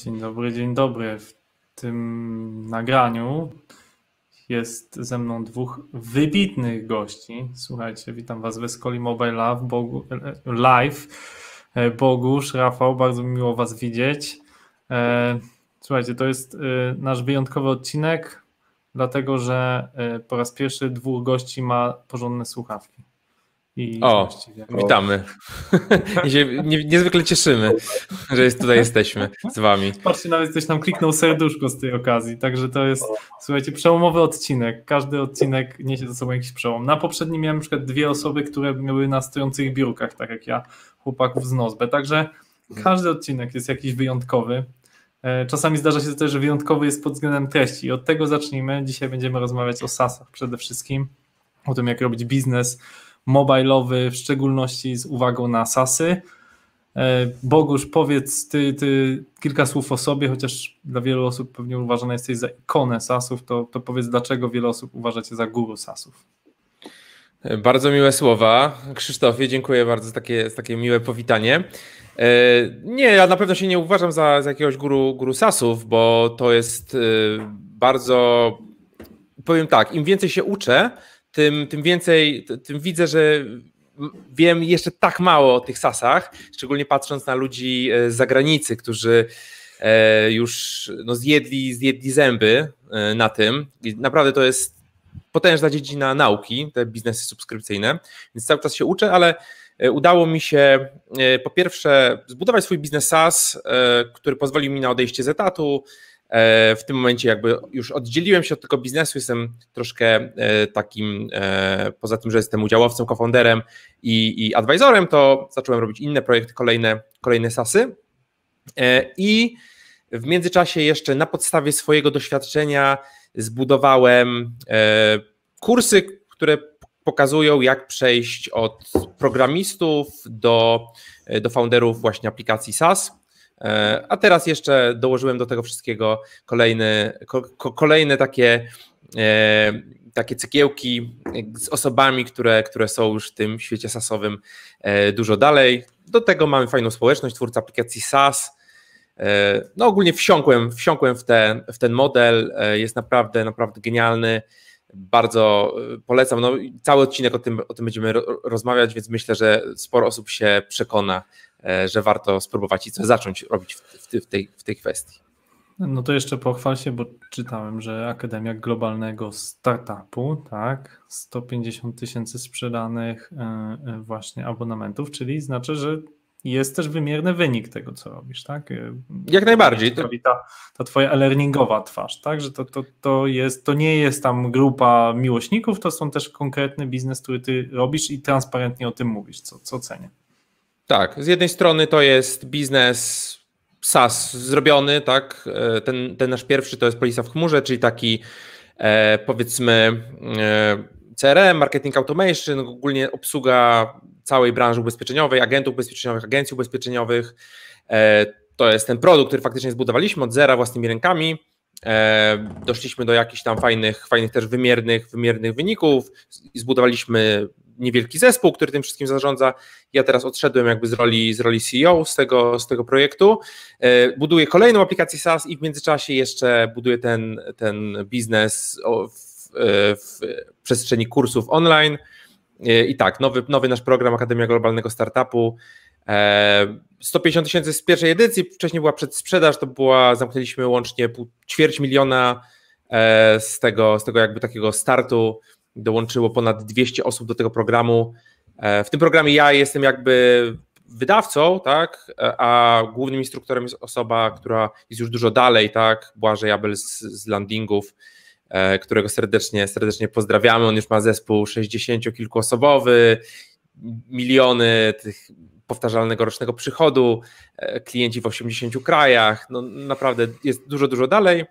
Dzień dobry, dzień dobry. W tym nagraniu jest ze mną dwóch wybitnych gości. Słuchajcie, witam Was w Escoli Mobile Live. Bogusz, Rafał, bardzo mi miło Was widzieć. Słuchajcie, to jest nasz wyjątkowy odcinek, dlatego że po raz pierwszy dwóch gości ma porządne słuchawki. Witamy. Niezwykle cieszymy, że tutaj jesteśmy z wami. Patrzcie, nawet ktoś nam kliknął serduszko z tej okazji, także to jest, słuchajcie, przełomowy odcinek. Każdy odcinek niesie ze sobą jakiś przełom. Na poprzednim miałem na przykład dwie osoby, które były na stojących biurkach, tak jak ja, chłopaków z Nozbe, także każdy odcinek jest jakiś wyjątkowy. Czasami zdarza się też, że wyjątkowy jest pod względem treści i od tego zacznijmy. Dzisiaj będziemy rozmawiać o SaaS-ach przede wszystkim, o tym, jak robić biznes mobilowy, w szczególności z uwagą na SaaS-y. Bogusz, powiedz ty kilka słów o sobie, chociaż dla wielu osób pewnie uważana jesteś za ikonę SaaS-ów, to powiedz, dlaczego wiele osób uważa cię za guru SaaS-ów. Bardzo miłe słowa. Krzysztofie, dziękuję bardzo za takie miłe powitanie. Nie, ja na pewno się nie uważam za jakiegoś guru SaaS-ów, bo to jest bardzo, powiem tak, im więcej się uczę, tym więcej, tym widzę, że wiem jeszcze tak mało o tych SaaS-ach, szczególnie patrząc na ludzi z zagranicy, którzy już zjedli zęby na tym. I naprawdę to jest potężna dziedzina nauki, te biznesy subskrypcyjne, więc cały czas się uczę, ale udało mi się po pierwsze zbudować swój biznes SaaS, który pozwolił mi na odejście z etatu. W tym momencie jakby już oddzieliłem się od tego biznesu, jestem troszkę takim, poza tym, że jestem udziałowcem, co-founderem i advisorem, to zacząłem robić inne projekty, kolejne SaaS-y i w międzyczasie jeszcze na podstawie swojego doświadczenia zbudowałem kursy, które pokazują, jak przejść od programistów do founderów właśnie aplikacji SaaS. A teraz jeszcze dołożyłem do tego wszystkiego kolejne takie cegiełki z osobami, które są już w tym świecie SaaS-owym dużo dalej. Do tego mamy fajną społeczność, twórcę aplikacji SaaS. No ogólnie wsiąkłem w ten model, jest naprawdę genialny. Bardzo polecam. No, cały odcinek o tym będziemy rozmawiać, więc myślę, że sporo osób się przekona, że warto spróbować i coś zacząć robić w tej kwestii. No to jeszcze pochwal się, bo czytałem, że Akademia Globalnego Startupu, tak, 150 000 sprzedanych właśnie abonamentów, czyli znaczy, że jest też wymierny wynik tego, co robisz, tak? Jak najbardziej. Ta twoja e-learningowa twarz, tak? Że to nie jest tam grupa miłośników, to są też konkretny biznes, który ty robisz i transparentnie o tym mówisz, co cenię. Tak, z jednej strony to jest biznes SaaS zrobiony, tak? Ten nasz pierwszy to jest Polisa w chmurze, czyli taki powiedzmy CRM, marketing automation, ogólnie obsługa całej branży ubezpieczeniowej, agentów ubezpieczeniowych, agencji ubezpieczeniowych. To jest ten produkt, który faktycznie zbudowaliśmy od zera własnymi rękami. Doszliśmy do jakichś tam fajnych też wymiernych wyników i zbudowaliśmy niewielki zespół, który tym wszystkim zarządza. Ja teraz odszedłem jakby z roli CEO z tego projektu. Buduję kolejną aplikację SaaS i w międzyczasie jeszcze buduję ten biznes w przestrzeni kursów online. I tak, nowy nasz program Akademia Globalnego Startupu. 150 000 z pierwszej edycji, wcześniej była przedsprzedaż, zamknęliśmy łącznie 250 000 z tego jakby takiego startu. Dołączyło ponad 200 osób do tego programu. W tym programie ja jestem jakby wydawcą, tak, a głównym instruktorem jest osoba, która jest już dużo dalej, tak, Błażej Abel z Landingów, którego serdecznie pozdrawiamy. On już ma zespół 60-kilkuosobowy, miliony tych powtarzalnego rocznego przychodu, klienci w 80 krajach, no naprawdę jest dużo dalej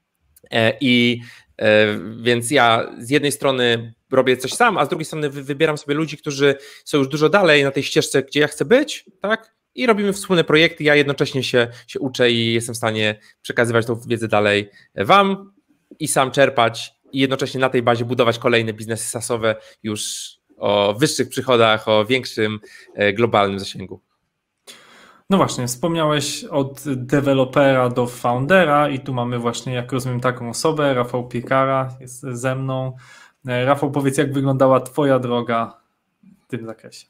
więc ja z jednej strony robię coś sam, a z drugiej strony wybieram sobie ludzi, którzy są już dużo dalej na tej ścieżce, gdzie ja chcę być, tak? I robimy wspólne projekty, ja jednocześnie się uczę i jestem w stanie przekazywać tą wiedzę dalej wam i sam czerpać i jednocześnie na tej bazie budować kolejne biznesy SaaS-owe już o wyższych przychodach, o większym globalnym zasięgu. No właśnie, wspomniałeś od dewelopera do foundera i tu mamy właśnie, jak rozumiem, taką osobę, Rafał Piekara jest ze mną. Rafał, powiedz, jak wyglądała twoja droga w tym zakresie?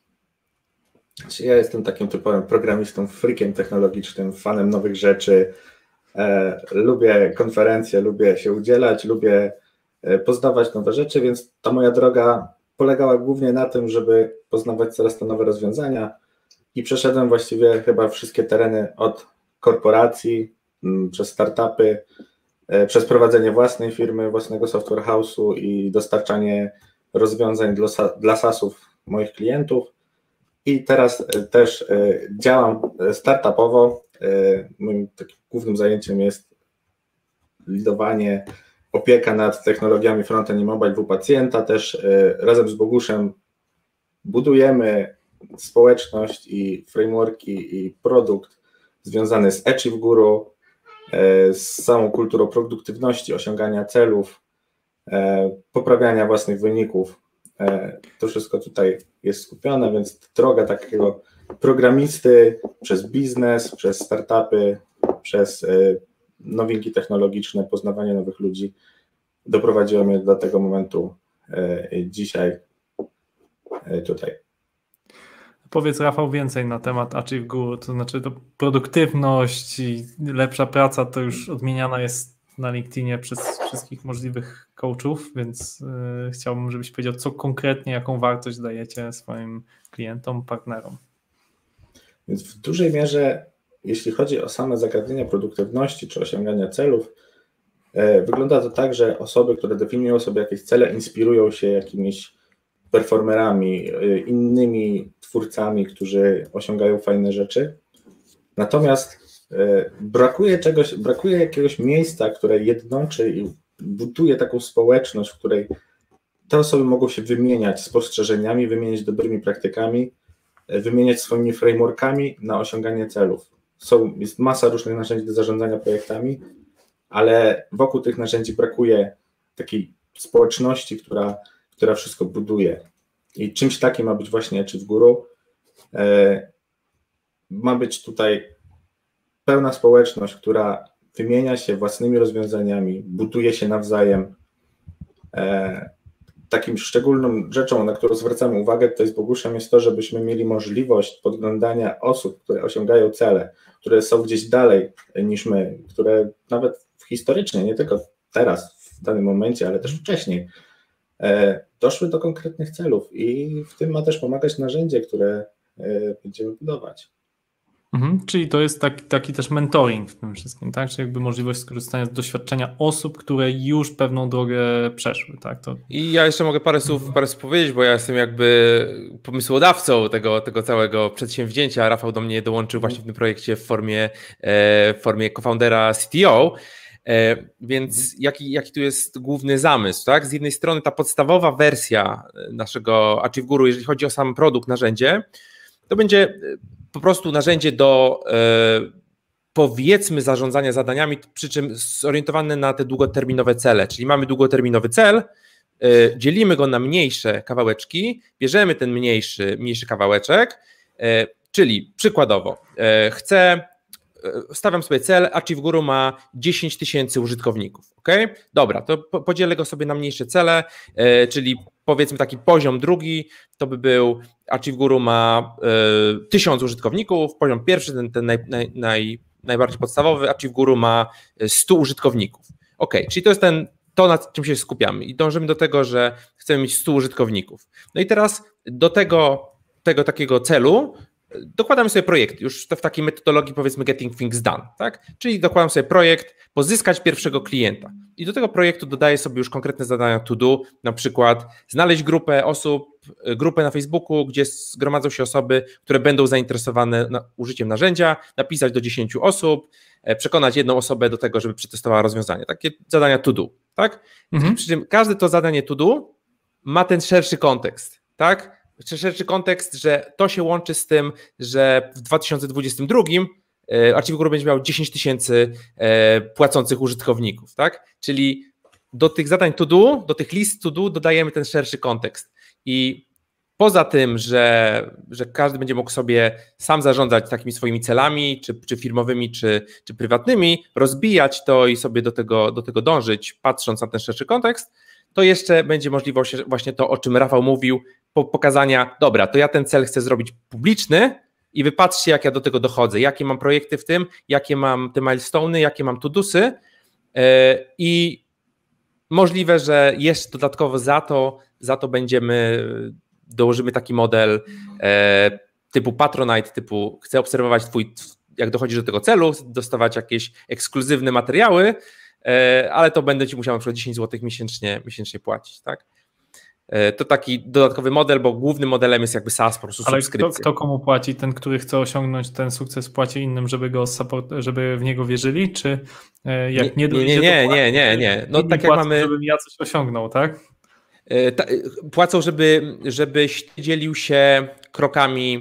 Ja jestem takim typowym programistą, freakiem technologicznym, fanem nowych rzeczy. Lubię konferencje, lubię się udzielać, lubię poznawać nowe rzeczy, więc ta moja droga polegała głównie na tym, żeby poznawać coraz to nowe rozwiązania i przeszedłem właściwie chyba wszystkie tereny od korporacji, przez startupy, przez prowadzenie własnej firmy, własnego software house'u i dostarczanie rozwiązań dla SaaS-ów moich klientów. I teraz też działam startupowo. Moim takim głównym zajęciem jest lidowanie, opieka nad technologiami frontend i mobile wPacjenta. Też razem z Boguszem budujemy społeczność i frameworki i produkt związany z Achieve Guru, z samą kulturą produktywności, osiągania celów, poprawiania własnych wyników. To wszystko tutaj jest skupione, więc droga takiego programisty przez biznes, przez startupy, przez nowinki technologiczne, poznawanie nowych ludzi doprowadziło mnie do tego momentu dzisiaj tutaj. Powiedz, Rafał, więcej na temat Achieve Guru, to znaczy to produktywność i lepsza praca to już odmieniana jest na LinkedInie przez wszystkich możliwych coachów, więc chciałbym, żebyś powiedział, co konkretnie, jaką wartość dajecie swoim klientom, partnerom. Więc w dużej mierze, jeśli chodzi o same zagadnienia produktywności czy osiągania celów, wygląda to tak, że osoby, które definiują sobie jakieś cele, inspirują się jakimiś performerami, innymi twórcami, którzy osiągają fajne rzeczy. Natomiast brakuje jakiegoś miejsca, które jednoczy i buduje taką społeczność, w której te osoby mogą się wymieniać spostrzeżeniami, wymieniać dobrymi praktykami, wymieniać swoimi frameworkami na osiąganie celów. Jest masa różnych narzędzi do zarządzania projektami, ale wokół tych narzędzi brakuje takiej społeczności, która wszystko buduje. I czymś takim ma być właśnie Achieve Guru. Ma być tutaj pełna społeczność, która wymienia się własnymi rozwiązaniami, buduje się nawzajem. Takim szczególną rzeczą, na którą zwracamy uwagę tutaj z Boguszem, jest to, żebyśmy mieli możliwość podglądania osób, które osiągają cele, które są gdzieś dalej niż my, które nawet historycznie, nie tylko teraz, w danym momencie, ale też wcześniej, doszły do konkretnych celów i w tym ma też pomagać narzędzie, które będziemy budować. Czyli to jest taki też mentoring w tym wszystkim, tak? Czyli jakby możliwość skorzystania z doświadczenia osób, które już pewną drogę przeszły, tak? I ja jeszcze mogę parę słów powiedzieć, bo ja jestem jakby pomysłodawcą tego całego przedsięwzięcia, a Rafał do mnie dołączył właśnie w tym projekcie w formie co-foundera CTO. Więc jaki tu jest główny zamysł, tak? Z jednej strony ta podstawowa wersja naszego Achieve Guru, jeżeli chodzi o sam produkt, narzędzie, to będzie po prostu narzędzie do powiedzmy zarządzania zadaniami, przy czym zorientowane na te długoterminowe cele, czyli mamy długoterminowy cel, dzielimy go na mniejsze kawałeczki, bierzemy ten mniejszy kawałeczek, czyli przykładowo stawiam sobie cel, Achieve Guru ma 10 000 użytkowników, ok? Dobra, to podzielę go sobie na mniejsze cele, czyli powiedzmy taki poziom drugi, to by był Achieve Guru ma 1000 użytkowników, poziom pierwszy, ten najbardziej podstawowy, Achieve Guru ma 100 użytkowników. Ok, czyli to jest to, nad czym się skupiamy i dążymy do tego, że chcemy mieć 100 użytkowników. No i teraz do tego takiego celu dokładamy sobie projekt, już w takiej metodologii powiedzmy getting things done, tak? Czyli dokładam sobie projekt, pozyskać pierwszego klienta i do tego projektu dodaję sobie już konkretne zadania to do, na przykład znaleźć grupę na Facebooku, gdzie zgromadzą się osoby, które będą zainteresowane użyciem narzędzia, napisać do 10 osób, przekonać jedną osobę do tego, żeby przetestowała rozwiązanie. Takie zadania to do, tak? Przy czym każde to zadanie to do ma ten szerszy kontekst, tak? Szerszy kontekst, że to się łączy z tym, że w 2022 Achieve Guru będzie miał 10 000 płacących użytkowników, tak? Czyli do tych zadań to do, do tych list to do dodajemy ten szerszy kontekst i Poza tym, że każdy będzie mógł sobie sam zarządzać takimi swoimi celami, czy firmowymi, czy prywatnymi, rozbijać to i sobie do tego dążyć, patrząc na ten szerszy kontekst, to jeszcze będzie możliwość właśnie to, o czym Rafał mówił, pokazania, dobra, to ja ten cel chcę zrobić publiczny i wy patrzcie, jak ja do tego dochodzę, jakie mam projekty w tym, jakie mam te milestone'y, jakie mam to-dosy i możliwe, że jeszcze dodatkowo za to dołożymy taki model typu Patronite, typu chcę obserwować jak dochodzisz do tego celu, dostawać jakieś ekskluzywne materiały, ale to będę ci musiał na przykład 10 zł miesięcznie płacić, tak? To taki dodatkowy model, bo głównym modelem jest jakby SaaS, po prostu subskrypcja. Ale kto komu płaci? Ten, który chce osiągnąć ten sukces, płaci innym, żeby w niego wierzyli? Czy jak nie dojdzie, nie. No tak jak mamy, żebym ja coś osiągnął, tak? Płacą, żebyś dzielił się krokami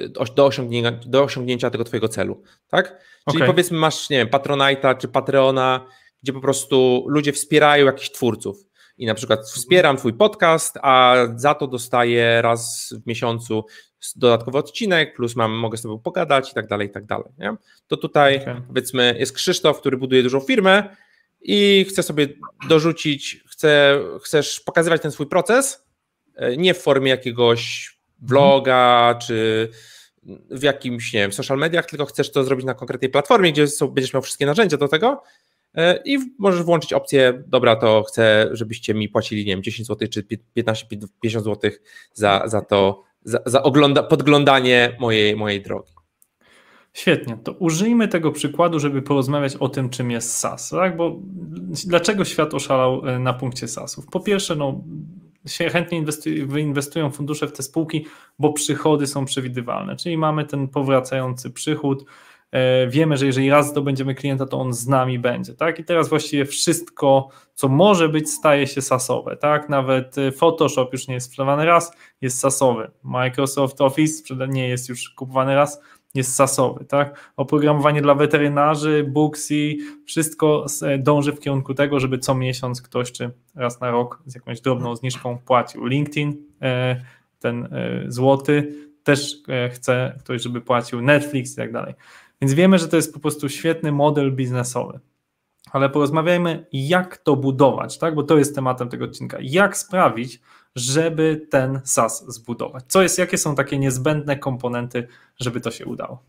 do osiągnięcia tego twojego celu, tak? Czyli powiedzmy masz, nie wiem, Patronite'a czy Patreona, gdzie po prostu ludzie wspierają jakichś twórców i na przykład wspieram twój podcast, a za to dostaję raz w miesiącu dodatkowy odcinek, plus mogę z tobą pogadać i tak dalej, nie? To tutaj powiedzmy jest Krzysztof, który buduje dużą firmę i chce sobie dorzucić, chcesz pokazywać ten swój proces, nie w formie jakiegoś vloga czy w jakimś, nie wiem, social mediach, tylko chcesz to zrobić na konkretnej platformie, gdzie będziesz miał wszystkie narzędzia do tego i możesz włączyć opcję, dobra, to chcę, żebyście mi płacili, nie wiem, 10 zł czy 15-50 zł za to, za podglądanie mojej drogi. Świetnie, to użyjmy tego przykładu, żeby porozmawiać o tym, czym jest SaaS, tak? Bo dlaczego świat oszalał na punkcie SaaS-ów? Po pierwsze, chętnie wyinwestują fundusze w te spółki, bo przychody są przewidywalne, czyli mamy ten powracający przychód, wiemy, że jeżeli raz zdobędziemy klienta, to on z nami będzie, tak? I teraz właściwie wszystko, co może być, staje się SaaS-owe, tak? Nawet Photoshop już nie jest sprzedawany raz, jest SaaS-owy. Microsoft Office nie jest już kupowany raz, jest SaaS-owy, tak? Oprogramowanie dla weterynarzy, Booksy, wszystko dąży w kierunku tego, żeby co miesiąc ktoś czy raz na rok z jakąś drobną zniżką płacił. LinkedIn, ten złoty, też chce ktoś, żeby płacił, Netflix i tak dalej. Więc wiemy, że to jest po prostu świetny model biznesowy. Ale porozmawiajmy, jak to budować, tak? Bo to jest tematem tego odcinka. Jak sprawić, żeby ten SaaS zbudować? Jakie są takie niezbędne komponenty, żeby to się udało?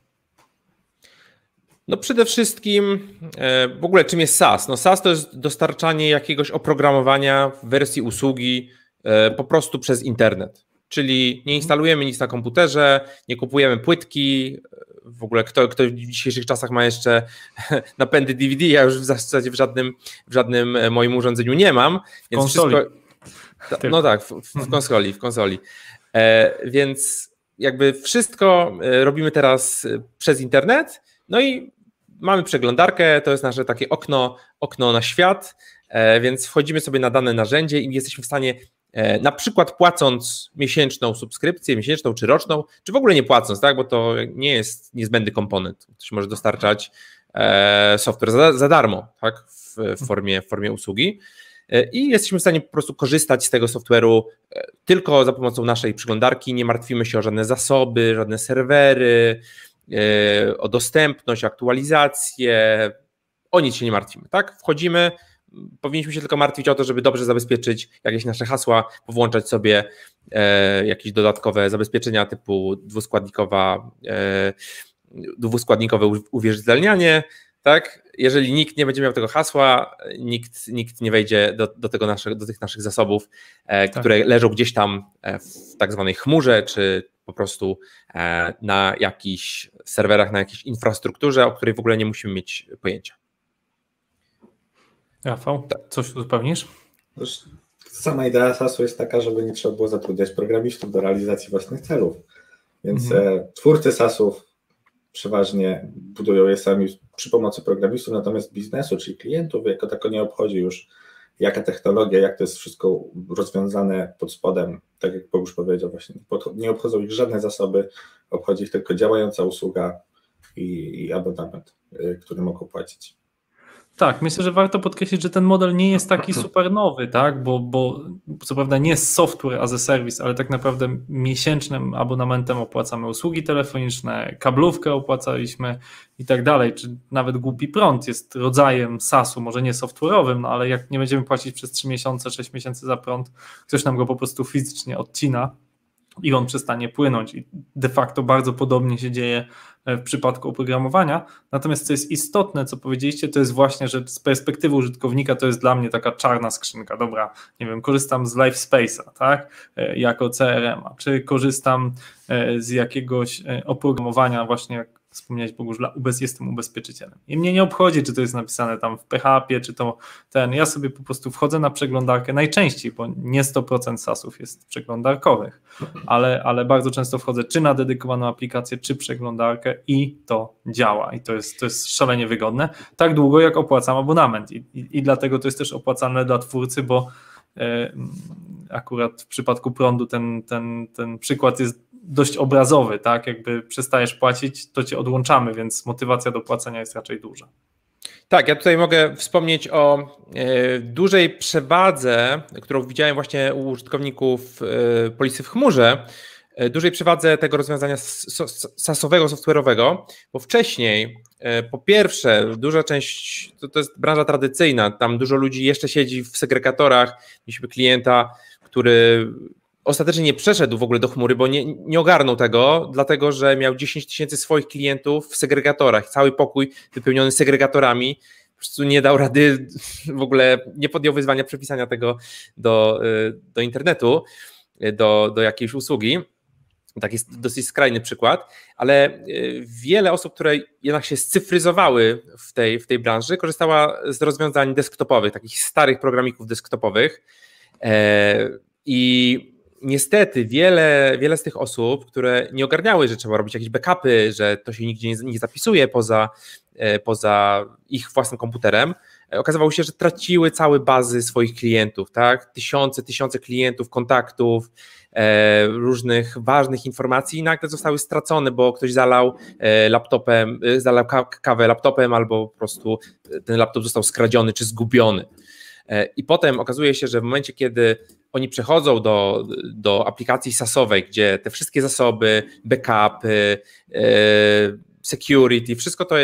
No przede wszystkim w ogóle czym jest SaaS? No SaaS to jest dostarczanie jakiegoś oprogramowania w wersji usługi po prostu przez internet. Czyli nie instalujemy nic na komputerze, nie kupujemy płytki. W ogóle kto w dzisiejszych czasach ma jeszcze napędy DVD, ja już w zasadzie w żadnym moim urządzeniu nie mam. Więc konsoli. No tak, w konsoli. Więc jakby wszystko robimy teraz przez internet, no i mamy przeglądarkę, to jest nasze takie okno na świat, więc wchodzimy sobie na dane narzędzie i jesteśmy w stanie na przykład płacąc miesięczną subskrypcję, miesięczną czy roczną, czy w ogóle nie płacąc, tak, bo to nie jest niezbędny komponent, ktoś może dostarczać software za darmo, tak, w formie usługi i jesteśmy w stanie po prostu korzystać z tego software'u tylko za pomocą naszej przeglądarki, nie martwimy się o żadne zasoby, żadne serwery, o dostępność, aktualizację, o nic się nie martwimy, tak, wchodzimy. Powinniśmy się tylko martwić o to, żeby dobrze zabezpieczyć jakieś nasze hasła, powłączać sobie jakieś dodatkowe zabezpieczenia typu dwuskładnikowe uwierzytelnianie. Tak? Jeżeli nikt nie będzie miał tego hasła, nikt nie wejdzie do tych naszych zasobów, które leżą gdzieś tam w tak zwanej chmurze, czy po prostu na jakichś serwerach, na jakiejś infrastrukturze, o której w ogóle nie musimy mieć pojęcia. Rafał, coś uzupełnisz? Sama idea SaaS-u jest taka, żeby nie trzeba było zatrudniać programistów do realizacji własnych celów. Więc twórcy SaaS-ów przeważnie budują je sami przy pomocy programistów, natomiast biznesu, czyli klientów, jako tako nie obchodzi już jaka technologia, jak to jest wszystko rozwiązane pod spodem, tak jak Bogusz powiedział właśnie, nie obchodzą ich żadne zasoby, obchodzi ich tylko działająca usługa i abonament, który mogą płacić. Tak, myślę, że warto podkreślić, że ten model nie jest taki super nowy, tak? Bo co prawda nie jest software as a service, ale tak naprawdę miesięcznym abonamentem opłacamy usługi telefoniczne, kablówkę opłacaliśmy i tak dalej, czy nawet głupi prąd jest rodzajem SaaS-u, może nie software'owym, no ale jak nie będziemy płacić przez 3 miesiące, 6 miesięcy za prąd, ktoś nam go po prostu fizycznie odcina i on przestanie płynąć i de facto bardzo podobnie się dzieje w przypadku oprogramowania. Natomiast co jest istotne, co powiedzieliście, to jest właśnie, że z perspektywy użytkownika to jest dla mnie taka czarna skrzynka. Dobra, nie wiem, korzystam z LiveSpace'a, tak, jako CRM-a, czy korzystam z jakiegoś oprogramowania właśnie, jak wspomniałeś, Bogusz, jestem ubezpieczycielem. I mnie nie obchodzi, czy to jest napisane tam w PHP, czy to ja sobie po prostu wchodzę na przeglądarkę najczęściej, bo nie 100% SaaS-ów jest przeglądarkowych, ale bardzo często wchodzę czy na dedykowaną aplikację, czy przeglądarkę i to działa i to jest szalenie wygodne, tak długo jak opłacam abonament i dlatego to jest też opłacalne dla twórcy, bo akurat w przypadku prądu ten przykład jest dość obrazowy, tak? Jakby przestajesz płacić, to cię odłączamy, więc motywacja do płacenia jest raczej duża. Tak, ja tutaj mogę wspomnieć o dużej przewadze, którą widziałem właśnie u użytkowników Polisy w chmurze, dużej przewadze tego rozwiązania SaaS-owego, software'owego, bo wcześniej po pierwsze duża część, to jest branża tradycyjna, tam dużo ludzi jeszcze siedzi w segregatorach, mieliśmy klienta, który ostatecznie nie przeszedł w ogóle do chmury, bo nie ogarnął tego, dlatego że miał 10 000 swoich klientów w segregatorach, cały pokój wypełniony segregatorami, po prostu nie dał rady, w ogóle nie podjął wyzwania przepisania tego do internetu, do jakiejś usługi. Tak jest dosyć skrajny przykład, ale wiele osób, które jednak się scyfryzowały w tej branży, korzystała z rozwiązań desktopowych, takich starych programików desktopowych i niestety wiele z tych osób, które nie ogarniały, że trzeba robić jakieś backupy, że to się nigdzie nie zapisuje poza ich własnym komputerem, okazywało się, że traciły całe bazy swoich klientów, tak? Tysiące klientów, kontaktów, różnych ważnych informacji i nagle zostały stracone, bo ktoś zalał kawę laptopem albo po prostu ten laptop został skradziony czy zgubiony. I potem okazuje się, że w momencie, kiedy oni przechodzą do aplikacji SaaS-owej, gdzie te wszystkie zasoby, backupy, security, wszystko to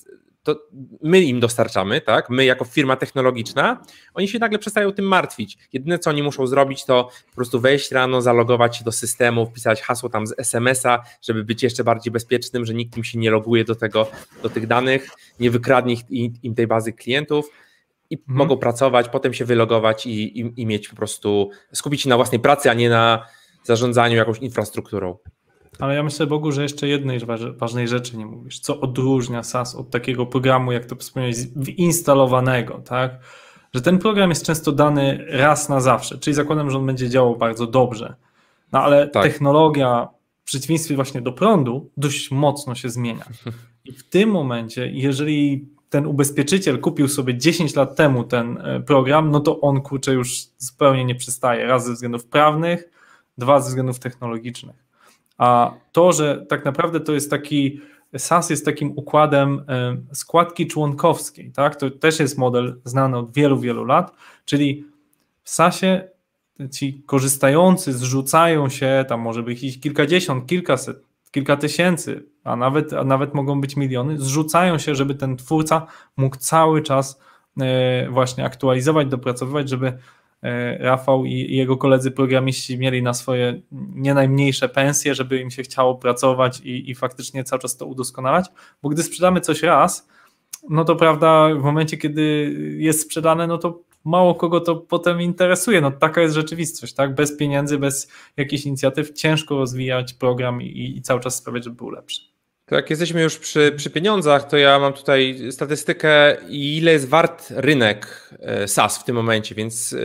my im dostarczamy, tak? My jako firma technologiczna, oni się nagle przestają tym martwić. Jedyne, co oni muszą zrobić, to po prostu wejść rano, zalogować się do systemu, wpisać hasło tam z SMS-a, żeby być jeszcze bardziej bezpiecznym, że nikt im się nie loguje do tych danych, nie wykradnie im tej bazy klientów. I mogą pracować, potem się wylogować i mieć po prostu, skupić się na własnej pracy, a nie na zarządzaniu jakąś infrastrukturą. Ale ja myślę, Bogu, że jeszcze jednej ważnej rzeczy nie mówisz. Co odróżnia SaaS od takiego programu, jak to wspomniałeś, wyinstalowanego, tak? Że ten program jest często dany raz na zawsze, czyli zakładam, że on będzie działał bardzo dobrze. No ale tak. Technologia, w przeciwieństwie właśnie do prądu, dość mocno się zmienia. I w tym momencie, jeżeli ten ubezpieczyciel kupił sobie 10 lat temu ten program, no to on, kurczę, już zupełnie nie przystaje. Raz ze względów prawnych, dwa ze względów technologicznych. A to, że tak naprawdę to jest taki, SaaS jest takim układem składki członkowskiej, tak? To też jest model znany od wielu, wielu lat, czyli w SaaSie ci korzystający zrzucają się, tam może być ich kilkadziesiąt, kilkaset, kilka tysięcy, a nawet mogą być miliony, zrzucają się, żeby ten twórca mógł cały czas właśnie aktualizować, dopracowywać, żeby Rafał i jego koledzy programiści mieli na swoje nie najmniejsze pensje, żeby im się chciało pracować i faktycznie cały czas to udoskonalać, bo gdy sprzedamy coś raz, no to prawda, w momencie, kiedy jest sprzedane, no to mało kogo to potem interesuje, no taka jest rzeczywistość, tak? Bez pieniędzy, bez jakichś inicjatyw ciężko rozwijać program i cały czas sprawiać, żeby był lepszy. To jak jesteśmy już przy pieniądzach, to ja mam tutaj statystykę, ile jest wart rynek SaaS w tym momencie, więc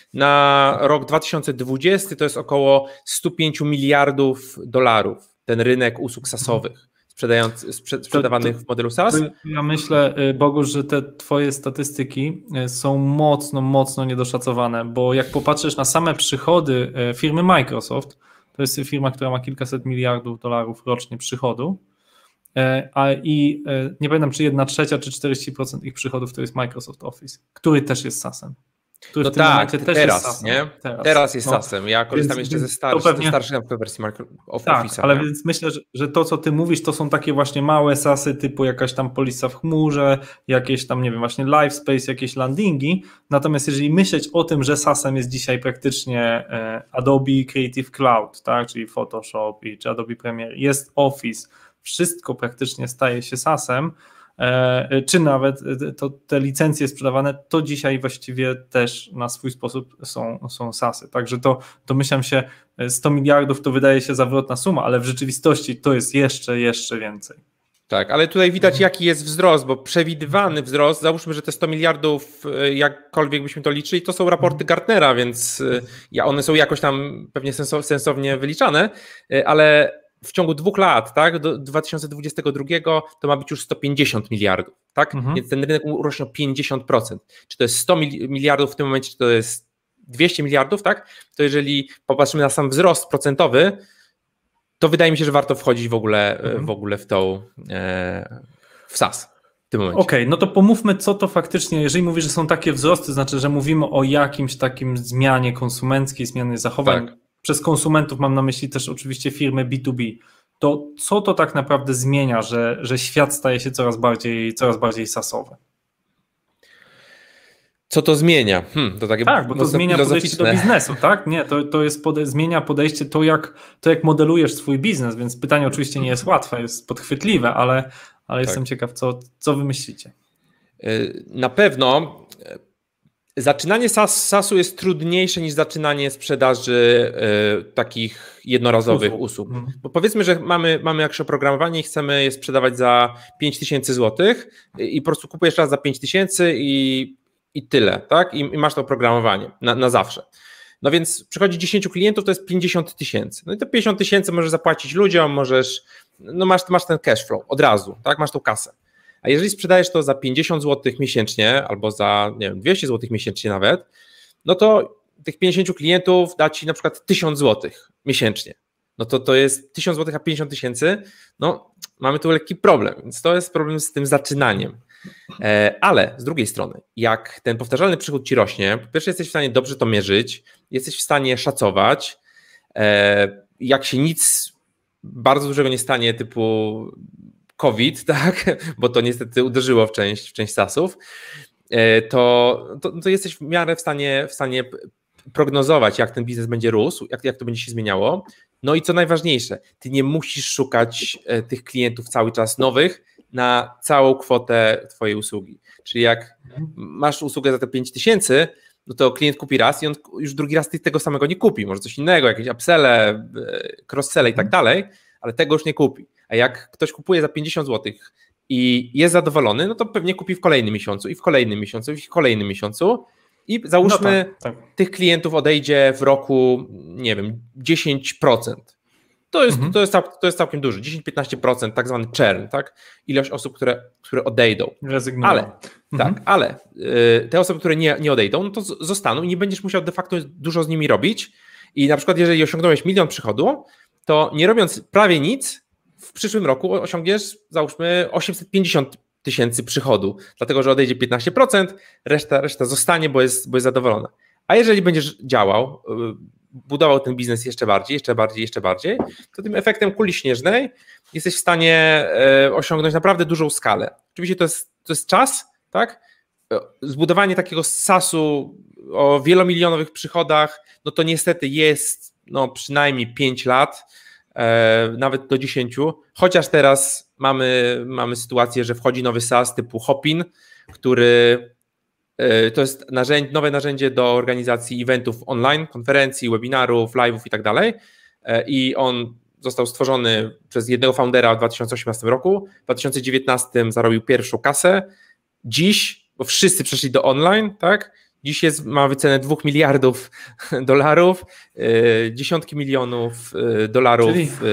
na rok 2020 to jest około 105 miliardów dolarów, ten rynek usług SaaS-owych sprzedawanych w modelu SaaS. Ja myślę, Bogusz, że te twoje statystyki są mocno niedoszacowane, bo jak popatrzysz na same przychody firmy Microsoft, to jest firma, która ma kilkaset miliardów dolarów rocznie przychodu, i nie pamiętam, czy 1/3 czy 40% ich przychodów to jest Microsoft Office, który też jest SaaS-em. No tak, teraz, nie? Teraz jest SaaS-em. Ja korzystam jeszcze ze starszych wersji Office'a. Tak, ale więc myślę, że to, co ty mówisz, to są takie właśnie małe SaaS-y typu jakaś tam polisa w chmurze, jakieś tam, nie wiem, właśnie LiveSpace, jakieś landingi. Natomiast jeżeli myśleć o tym, że SaaS-em jest dzisiaj praktycznie Adobe Creative Cloud, tak, czyli Photoshop czy Adobe Premiere, jest Office, wszystko praktycznie staje się SaaS-em, czy nawet te licencje sprzedawane, to dzisiaj właściwie też na swój sposób są SaaS-y. Także to domyślam się, 100 miliardów to wydaje się zawrotna suma, ale w rzeczywistości to jest jeszcze więcej. Tak, ale tutaj widać jaki jest wzrost, bo przewidywany wzrost, załóżmy, że te 100 miliardów, jakkolwiek byśmy to liczyli, to są raporty Gartnera, więc one są jakoś tam pewnie sensownie wyliczane, ale w ciągu 2 lat, tak, do 2022 to ma być już 150 miliardów, tak? Więc ten rynek urośnie o 50%. Czy to jest 100 miliardów w tym momencie, czy to jest 200 miliardów, tak? To jeżeli popatrzymy na sam wzrost procentowy, to wydaje mi się, że warto wchodzić w ogóle w SaaS w tym momencie. Okej, no to pomówmy, co to faktycznie, jeżeli mówisz, że są takie wzrosty, znaczy, że mówimy o jakimś takim zmianie konsumenckiej, zmianie zachowań. Tak. Przez konsumentów mam na myśli też oczywiście firmy B2B, to co to tak naprawdę zmienia, że świat staje się coraz bardziej SaaS-owy? Co to zmienia? To takie tak, bo to zmienia podejście do biznesu, tak? Nie, to jest zmienia podejście, to jak modelujesz swój biznes, więc pytanie oczywiście nie jest łatwe, jest podchwytliwe, ale jestem ciekaw, co wy myślicie. Na pewno zaczynanie SaaS-u jest trudniejsze niż zaczynanie sprzedaży takich jednorazowych usług. Bo powiedzmy, że mamy jakieś oprogramowanie i chcemy je sprzedawać za 5000 zł i po prostu kupujesz raz za 5000 i tyle, tak? I masz to oprogramowanie na zawsze. No więc przychodzi 10 klientów, to jest 50 000. No i te 50 000 możesz zapłacić ludziom, masz ten cash flow od razu, tak? Masz tą kasę. A jeżeli sprzedajesz to za 50 zł miesięcznie albo za, nie wiem, 200 zł miesięcznie nawet, no to tych 50 klientów da ci na przykład 1000 zł miesięcznie. No to jest 1000 zł a 50 000, no mamy tu lekki problem, więc to jest problem z tym zaczynaniem. Ale z drugiej strony, jak ten powtarzalny przychód ci rośnie, po pierwsze jesteś w stanie dobrze to mierzyć, jesteś w stanie szacować, jak się nic bardzo dużego nie stanie typu COVID, tak, bo to niestety uderzyło w część SaaS-ów, to jesteś w miarę w stanie prognozować, jak ten biznes będzie rósł, jak to będzie się zmieniało. No i co najważniejsze, ty nie musisz szukać tych klientów cały czas nowych na całą kwotę twojej usługi. Czyli jak masz usługę za te 5000, no to klient kupi raz i on już drugi raz tego samego nie kupi. Może coś innego, jakieś upselle, cross-selle i tak dalej, ale tego już nie kupi. A jak ktoś kupuje za 50 zł i jest zadowolony, no to pewnie kupi w kolejnym miesiącu i w kolejnym miesiącu i w kolejnym miesiącu i załóżmy tych klientów odejdzie w roku, nie wiem, 10%. To jest całkiem dużo, 10-15%, tak zwany churn, tak? Ilość osób, które odejdą. Rezygnują. Ale te osoby, które nie odejdą, no to zostaną i nie będziesz musiał de facto dużo z nimi robić i na przykład jeżeli osiągnąłeś 1 000 000 przychodu, to nie robiąc prawie nic, w przyszłym roku osiągniesz, załóżmy, 850 000 przychodu, dlatego że odejdzie 15%, reszta zostanie, bo jest zadowolona. A jeżeli będziesz działał, budował ten biznes jeszcze bardziej, to tym efektem kuli śnieżnej jesteś w stanie osiągnąć naprawdę dużą skalę. Oczywiście to jest czas, tak? Zbudowanie takiego SaaS-u o wielomilionowych przychodach, no to niestety jest przynajmniej 5 lat, nawet do 10, chociaż teraz mamy sytuację, że wchodzi nowy SaaS typu Hopin, który to jest nowe narzędzie do organizacji eventów online, konferencji, webinarów, live'ów i tak dalej i on został stworzony przez jednego foundera w 2018 roku, w 2019 zarobił pierwszą kasę, dziś, bo wszyscy przeszli do online, tak? Dziś ma wycenę $2 miliardów, dziesiątki milionów dolarów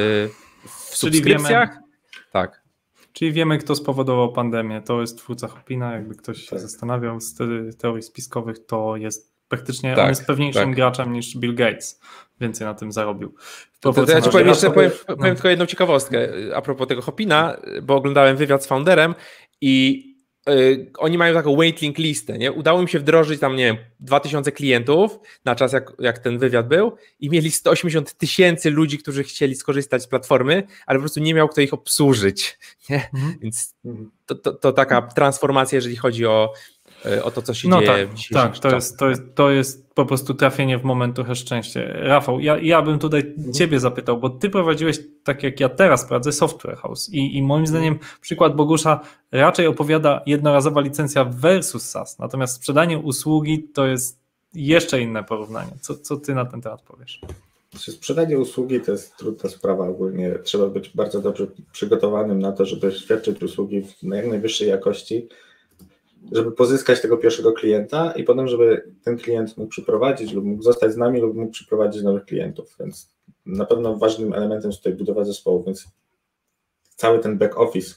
w subskrypcjach. Tak. Czyli wiemy, kto spowodował pandemię. To jest twórca Hopina, jakby ktoś się zastanawiał z teorii spiskowych, to jest praktycznie, on jest pewniejszym graczem niż Bill Gates więcej na tym zarobił. To ja ci powiem jeszcze powiem tylko jedną ciekawostkę a propos tego Hopina, bo oglądałem wywiad z founderem i oni mają taką waiting listę, nie? Udało mi się wdrożyć tam, nie wiem, 2000 klientów na czas, jak ten wywiad był i mieli 180 000 ludzi, którzy chcieli skorzystać z platformy, ale po prostu nie miał kto ich obsłużyć, nie? Więc to taka transformacja, jeżeli chodzi o to, co się dzieje. Tak, to jest po prostu trafienie w moment trochę szczęścia. Rafał, ja bym tutaj ciebie zapytał, bo ty prowadziłeś, tak jak ja teraz prowadzę, Software House i moim zdaniem przykład Bogusza raczej opowiada jednorazowa licencja versus SaaS, natomiast sprzedanie usługi to jest jeszcze inne porównanie. Co ty na ten temat powiesz? Sprzedanie usługi to jest trudna sprawa ogólnie. Trzeba być bardzo dobrze przygotowanym na to, żeby świadczyć usługi w jak najwyższej jakości, żeby pozyskać tego pierwszego klienta i potem, żeby ten klient mógł przyprowadzić lub mógł zostać z nami lub mógł przyprowadzić nowych klientów, więc na pewno ważnym elementem jest tutaj budowa zespołu, więc cały ten back office,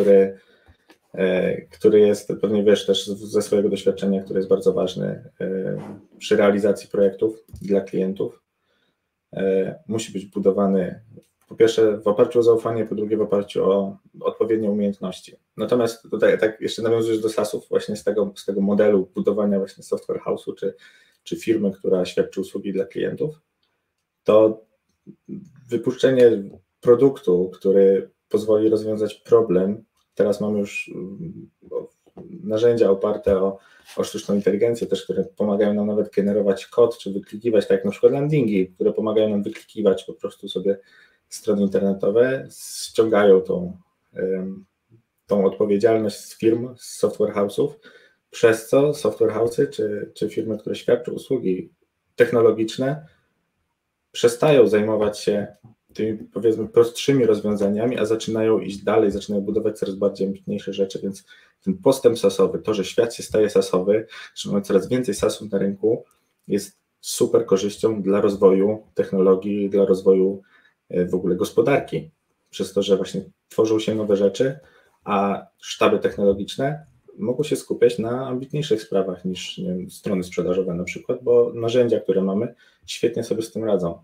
który jest, pewnie wiesz też ze swojego doświadczenia, który jest bardzo ważny przy realizacji projektów dla klientów, musi być budowany po pierwsze w oparciu o zaufanie, po drugie w oparciu o odpowiednie umiejętności. Natomiast tutaj tak jeszcze nawiązując do SaaS-ów, właśnie z tego modelu budowania właśnie software house'u czy firmy, która świadczy usługi dla klientów, to wypuszczenie produktu, który pozwoli rozwiązać problem. Teraz mamy już narzędzia oparte o sztuczną inteligencję też, które pomagają nam nawet generować kod, czy wyklikiwać, tak jak na przykład landingi, które pomagają nam wyklikiwać po prostu sobie strony internetowe, ściągają tą odpowiedzialność z firm, z software house'ów, przez co software house'y czy firmy, które świadczą usługi technologiczne, przestają zajmować się tymi, powiedzmy, prostszymi rozwiązaniami, a zaczynają iść dalej, zaczynają budować coraz bardziej ambitniejsze rzeczy, więc ten postęp SaaS-owy, to, że świat się staje SaaS-owy, że mamy coraz więcej SaaS-ów na rynku, jest super korzyścią dla rozwoju technologii, dla rozwoju w ogóle gospodarki, przez to, że właśnie tworzą się nowe rzeczy, a sztaby technologiczne mogą się skupiać na ambitniejszych sprawach niż, nie wiem, strony sprzedażowe na przykład, bo narzędzia, które mamy, świetnie sobie z tym radzą.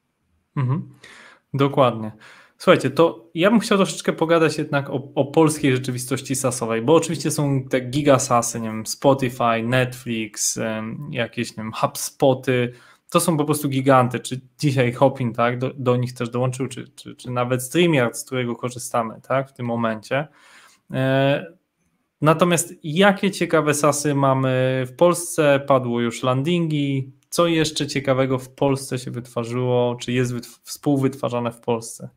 Dokładnie. Słuchajcie, to ja bym chciał troszeczkę pogadać jednak o polskiej rzeczywistości SaaS-owej, bo oczywiście są te giga SaaS-y, nie wiem, Spotify, Netflix, jakieś, nie wiem, HubSpoty, to są po prostu giganty, czy dzisiaj Hopin, tak, do nich też dołączył, czy nawet StreamYard, z którego korzystamy, tak, w tym momencie. Natomiast jakie ciekawe SaaS-y mamy w Polsce? Padło już landingi. Co jeszcze ciekawego w Polsce się wytworzyło, czy jest współwytwarzane w Polsce?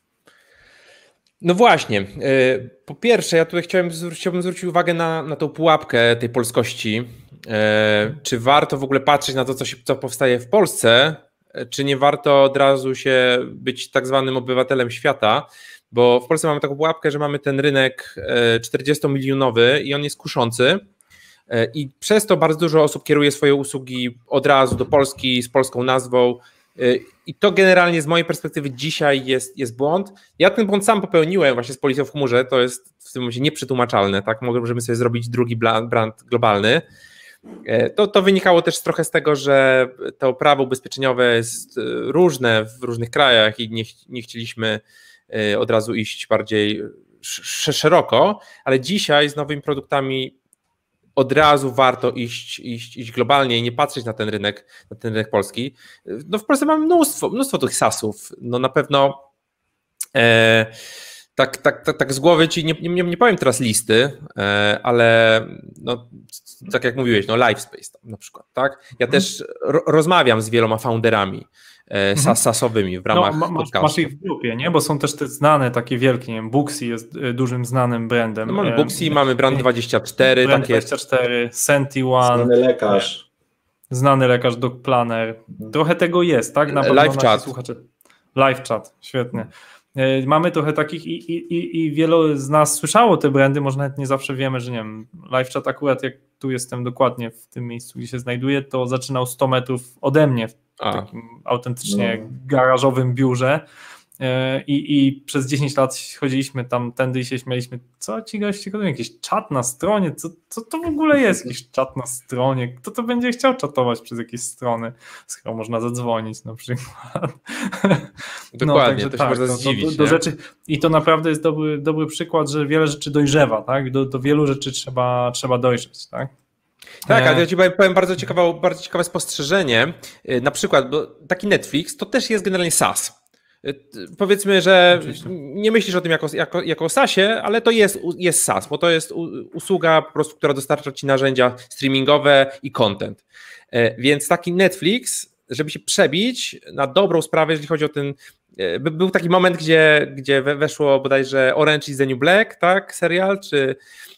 No właśnie, po pierwsze ja tutaj chciałbym zwrócić uwagę na tą pułapkę tej polskości. Czy warto w ogóle patrzeć na to, co powstaje w Polsce, czy nie warto od razu się być tak zwanym obywatelem świata, bo w Polsce mamy taką pułapkę, że mamy ten rynek 40-milionowy i on jest kuszący i przez to bardzo dużo osób kieruje swoje usługi od razu do Polski z polską nazwą i to generalnie z mojej perspektywy dzisiaj jest błąd. Ja ten błąd sam popełniłem właśnie z Policją w chmurze, to jest w tym momencie nieprzetłumaczalne, tak? Możemy sobie zrobić drugi brand globalny. To wynikało też trochę z tego, że to prawo ubezpieczeniowe jest różne w różnych krajach i nie chcieliśmy od razu iść bardziej szeroko, ale dzisiaj z nowymi produktami od razu warto iść globalnie i nie patrzeć na ten rynek polski. No w Polsce mamy mnóstwo tych SaaS-ów. No na pewno tak z głowy ci nie powiem teraz listy, ale no, tak jak mówiłeś, no LiveSpace tam na przykład, tak? Ja też rozmawiam z wieloma founderami SaaS-owymi w ramach podcastu. Masz ich w grupie, nie? Bo są też te znane, takie wielkie, nie wiem, Booksy jest dużym znanym brandem. No mamy Booksy, mamy Brand24. Brand24, SentiOne. Znany lekarz Doc Planner. Trochę tego jest, tak? Na pewno LiveChat. LiveChat, świetnie. Mamy trochę takich i wielu z nas słyszało te brandy, może nawet nie zawsze wiemy, że nie wiem, LiveChat akurat jak tu jestem dokładnie w tym miejscu, gdzie się znajduję, to zaczynał 100 metrów ode mnie w takim autentycznie garażowym biurze i przez 10 lat chodziliśmy tam tędy i się śmialiśmy, co ci goście robią, jakiś czat na stronie, co to w ogóle jest, jakiś czat na stronie, kto to będzie chciał czatować przez jakieś strony, skoro można zadzwonić na przykład. Dokładnie, to się można zdziwić. Do rzeczy, i to naprawdę jest dobry przykład, że wiele rzeczy dojrzewa, tak? Do wielu rzeczy trzeba dojrzeć, tak? Tak, ale ja ci powiem bardzo ciekawe spostrzeżenie, na przykład, bo taki Netflix to też jest generalnie SaaS. Powiedzmy, że nie myślisz o tym jako o SaaSie, ale to jest SaaS, bo to jest usługa po prostu, która dostarcza ci narzędzia streamingowe i content. Więc taki Netflix, żeby się przebić na dobrą sprawę, jeżeli chodzi o ten... Był taki moment, gdzie weszło bodajże Orange is the New Black, tak, serial, czy...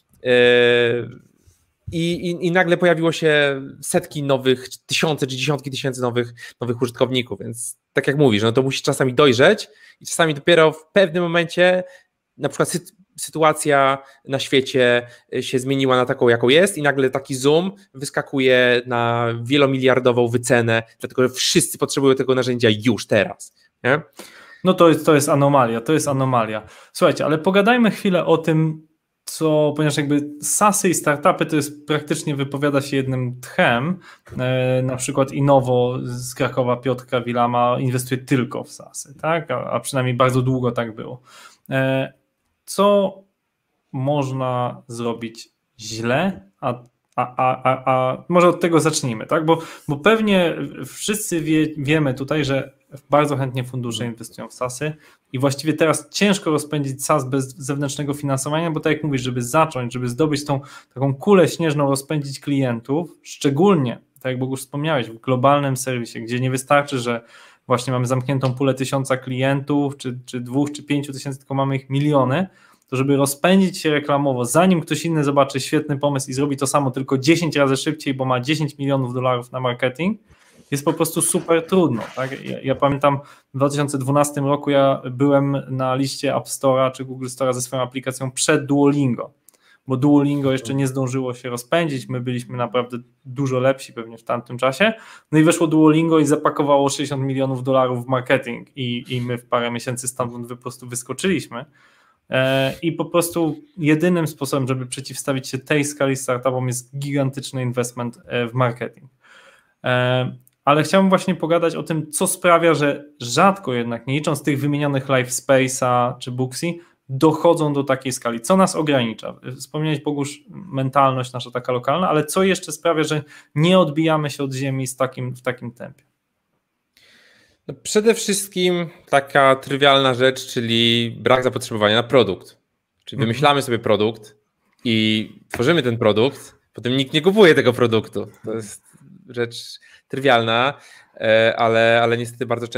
I nagle pojawiło się setki nowych, tysiące czy dziesiątki tysięcy nowych użytkowników, więc tak jak mówisz, no to musi czasami dojrzeć i czasami dopiero w pewnym momencie na przykład sytuacja na świecie się zmieniła na taką, jaką jest i nagle taki Zoom wyskakuje na wielomiliardową wycenę, dlatego że wszyscy potrzebują tego narzędzia już teraz. Nie? No to jest anomalia, Słuchajcie, ale pogadajmy chwilę o tym, ponieważ jakby SaaSy i startupy to jest praktycznie wypowiada się jednym tchem, na przykład Innovo z Krakowa Piotrka Wilama inwestuje tylko w SaaSy, tak? A przynajmniej bardzo długo tak było. Co można zrobić źle, a może od tego zacznijmy, tak? Bo pewnie wszyscy wiemy tutaj, że bardzo chętnie fundusze inwestują w SaaSy i właściwie teraz ciężko rozpędzić SaaS bez zewnętrznego finansowania, bo tak jak mówisz, żeby zacząć, żeby zdobyć tą taką kulę śnieżną, rozpędzić klientów, szczególnie, tak jak Bogusz wspomniałeś, w globalnym serwisie, gdzie nie wystarczy, że właśnie mamy zamkniętą pulę 1000 klientów, czy 2, czy 5 tysięcy, tylko mamy ich miliony, to żeby rozpędzić się reklamowo, zanim ktoś inny zobaczy świetny pomysł i zrobi to samo, tylko 10 razy szybciej, bo ma $10 milionów na marketing, jest po prostu super trudno. Tak? Ja pamiętam w 2012 roku ja byłem na liście App Store'a czy Google Store'a ze swoją aplikacją przed Duolingo, bo Duolingo jeszcze nie zdążyło się rozpędzić, my byliśmy naprawdę dużo lepsi pewnie w tamtym czasie, no i weszło Duolingo i zapakowało $60 milionów w marketing i my w parę miesięcy stamtąd po prostu wyskoczyliśmy. I po prostu jedynym sposobem, żeby przeciwstawić się tej skali startupom jest gigantyczny inwestment w marketing. Ale chciałbym właśnie pogadać o tym, co sprawia, że rzadko jednak, nie licząc tych wymienionych Livespace'a czy Booksy, dochodzą do takiej skali. Co nas ogranicza? Wspomniałeś, Bogusz, mentalność nasza taka lokalna, ale co jeszcze sprawia, że nie odbijamy się od ziemi w takim tempie? No przede wszystkim taka trywialna rzecz, czyli brak zapotrzebowania na produkt. Czyli wymyślamy sobie produkt i tworzymy ten produkt, potem nikt nie kupuje tego produktu. To jest rzecz trywialna, ale niestety bardzo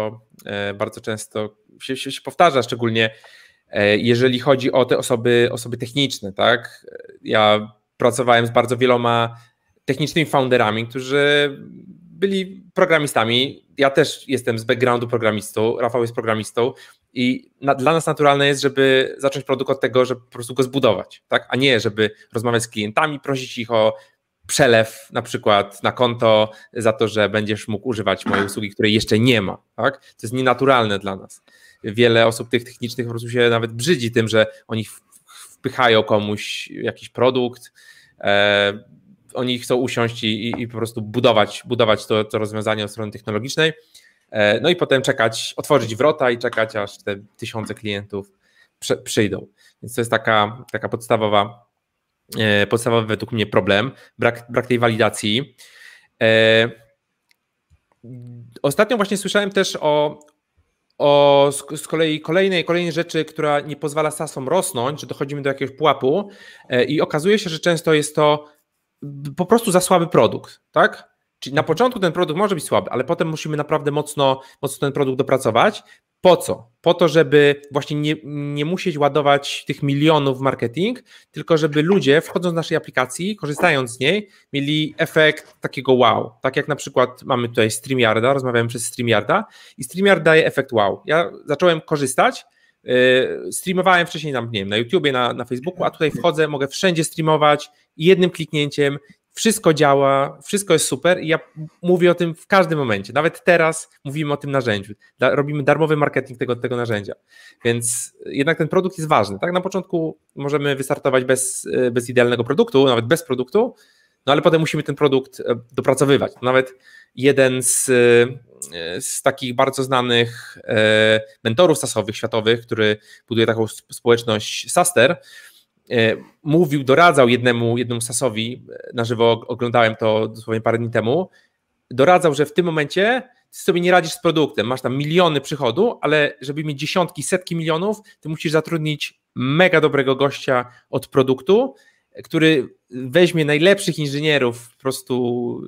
często się powtarza, szczególnie jeżeli chodzi o te osoby techniczne. Tak? Ja pracowałem z bardzo wieloma technicznymi founderami, którzy byli programistami. Ja też jestem z backgroundu programistą, Rafał jest programistą i dla nas naturalne jest, żeby zacząć produkt od tego, żeby po prostu go zbudować, tak? A nie, żeby rozmawiać z klientami, prosić ich o przelew na przykład na konto za to, że będziesz mógł używać mojej usługi, której jeszcze nie ma. Tak? To jest nienaturalne dla nas. Wiele osób tych technicznych po prostu się nawet brzydzi tym, że oni wpychają komuś jakiś produkt, oni chcą usiąść i po prostu budować to rozwiązanie od strony technologicznej, no i potem otworzyć wrota i czekać, aż te tysiące klientów przyjdą. Więc to jest taka podstawowy według mnie problem, brak tej walidacji. Ostatnio właśnie słyszałem też z kolei kolejnej rzeczy, która nie pozwala SaaS-om rosnąć, że dochodzimy do jakiegoś pułapu i okazuje się, że często jest to po prostu za słaby produkt, tak? Czyli na początku ten produkt może być słaby, ale potem musimy naprawdę mocno ten produkt dopracować. Po co? Po to, żeby właśnie nie musieć ładować tych milionów w marketing, tylko żeby ludzie wchodząc do naszej aplikacji, korzystając z niej, mieli efekt takiego wow. Tak jak na przykład mamy tutaj StreamYarda, rozmawiamy przez StreamYarda i StreamYard daje efekt wow. Ja zacząłem korzystać, streamowałem wcześniej na YouTubie, na Facebooku, a tutaj wchodzę, mogę wszędzie streamować i jednym kliknięciem wszystko działa, wszystko jest super i ja mówię o tym w każdym momencie. Nawet teraz mówimy o tym narzędziu. Robimy darmowy marketing tego narzędzia. Więc jednak ten produkt jest ważny. Tak? Na początku możemy wystartować bez idealnego produktu, nawet bez produktu, no ale potem musimy ten produkt dopracowywać. Nawet jeden z takich bardzo znanych mentorów SaaS-owych światowych, który buduje taką społeczność SaaSter, doradzał jednemu SaaS-owi, na żywo oglądałem to dosłownie parę dni temu, doradzał, że w tym momencie ty sobie nie radzisz z produktem, masz tam miliony przychodu, ale żeby mieć dziesiątki, setki milionów, ty musisz zatrudnić mega dobrego gościa od produktu, który weźmie najlepszych inżynierów, po prostu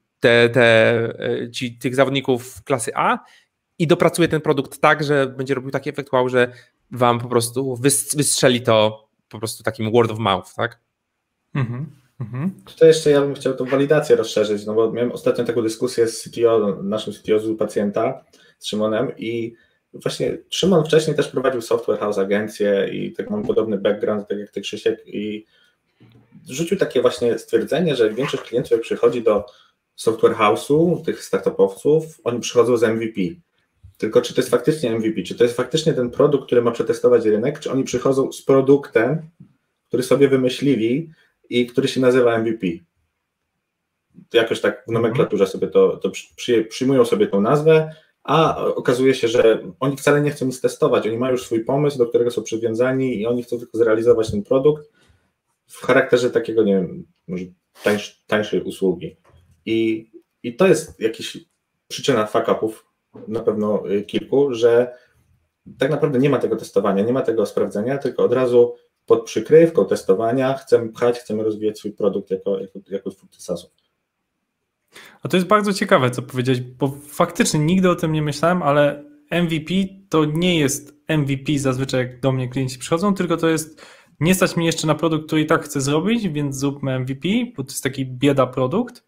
tych zawodników klasy A i dopracuje ten produkt tak, że będzie robił taki efekt wow, że wam po prostu wystrzeli to po prostu takim word of mouth, tak? Tutaj jeszcze ja bym chciał tą walidację rozszerzyć, no bo miałem ostatnio taką dyskusję z CTO, naszym CTO z pacjenta, z Szymonem i właśnie Szymon wcześniej też prowadził Software House agencję i tak mam podobny background, tak jak ty, Krzysiek, i rzucił takie właśnie stwierdzenie, że większość klientów jak przychodzi do Software House'u, tych startupowców, oni przychodzą z MVP. Tylko czy to jest faktycznie MVP, czy to jest faktycznie ten produkt, który ma przetestować rynek, czy oni przychodzą z produktem, który sobie wymyślili i który się nazywa MVP. Jakoś tak w nomenklaturze sobie to przyjmują sobie tą nazwę, a okazuje się, że oni wcale nie chcą nic testować, oni mają już swój pomysł, do którego są przywiązani i oni chcą tylko zrealizować ten produkt w charakterze takiego, nie wiem, może tańszej usługi. I to jest jakaś przyczyna fuck-upów, na pewno kilku, że tak naprawdę nie ma tego testowania, nie ma tego sprawdzenia, tylko od razu pod przykrywką testowania chcemy rozwijać swój produkt jako twórcy SaaS-ów. A to jest bardzo ciekawe, co powiedziałeś, bo faktycznie nigdy o tym nie myślałem, ale MVP to nie jest MVP zazwyczaj, jak do mnie klienci przychodzą, tylko to jest nie stać mnie jeszcze na produkt, który i tak chcę zrobić, więc zróbmy MVP, bo to jest taki bieda produkt,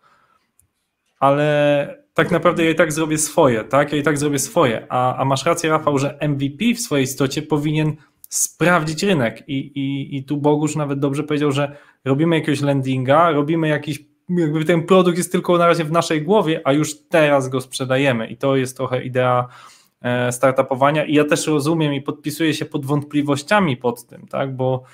ale tak naprawdę ja i tak zrobię swoje, tak? Ja i tak zrobię swoje, a masz rację, Rafał, że MVP w swojej istocie powinien sprawdzić rynek i tu Bogusz nawet dobrze powiedział, że robimy jakiegoś landinga, robimy jakiś, jakby ten produkt jest tylko na razie w naszej głowie, a już teraz go sprzedajemy i to jest trochę idea startupowania i ja też rozumiem i podpisuję się pod wątpliwościami pod tym, tak, bo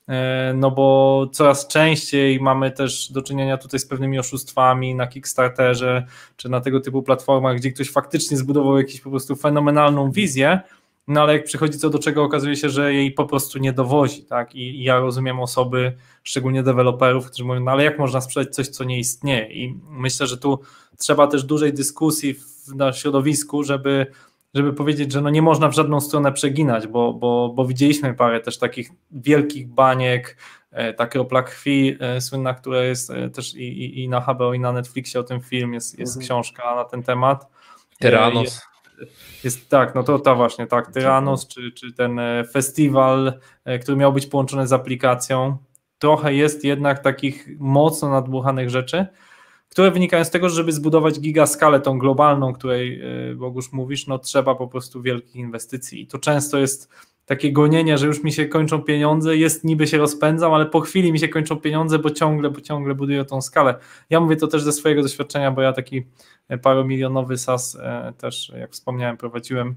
coraz częściej mamy też do czynienia tutaj z pewnymi oszustwami na Kickstarterze czy na tego typu platformach, gdzie ktoś faktycznie zbudował jakąś po prostu fenomenalną wizję, no ale jak przychodzi co do czego, okazuje się, że jej po prostu nie dowozi, tak? I ja rozumiem osoby, szczególnie deweloperów, którzy mówią, no ale jak można sprzedać coś, co nie istnieje? I myślę, że tu trzeba też dużej dyskusji na środowisku, żeby powiedzieć, że no nie można w żadną stronę przeginać, bo widzieliśmy parę też takich wielkich baniek, ta kropla krwi słynna, która jest też i na HBO, i na Netflixie o tym film, jest książka na ten temat. Tyrannos. Jest tak, no to ta właśnie, tak, Tyrannos, czy ten festiwal, który miał być połączony z aplikacją. Trochę jest jednak takich mocno nadmuchanych rzeczy, które wynikają z tego, że żeby zbudować gigaskalę, tą globalną, której Bogusz mówisz, no trzeba po prostu wielkich inwestycji i to często jest takie gonienie, że już mi się kończą pieniądze, niby się rozpędzam, ale po chwili mi się kończą pieniądze, bo ciągle buduję tą skalę. Ja mówię to też ze swojego doświadczenia, bo ja taki paromilionowy SaaS też, jak wspomniałem, prowadziłem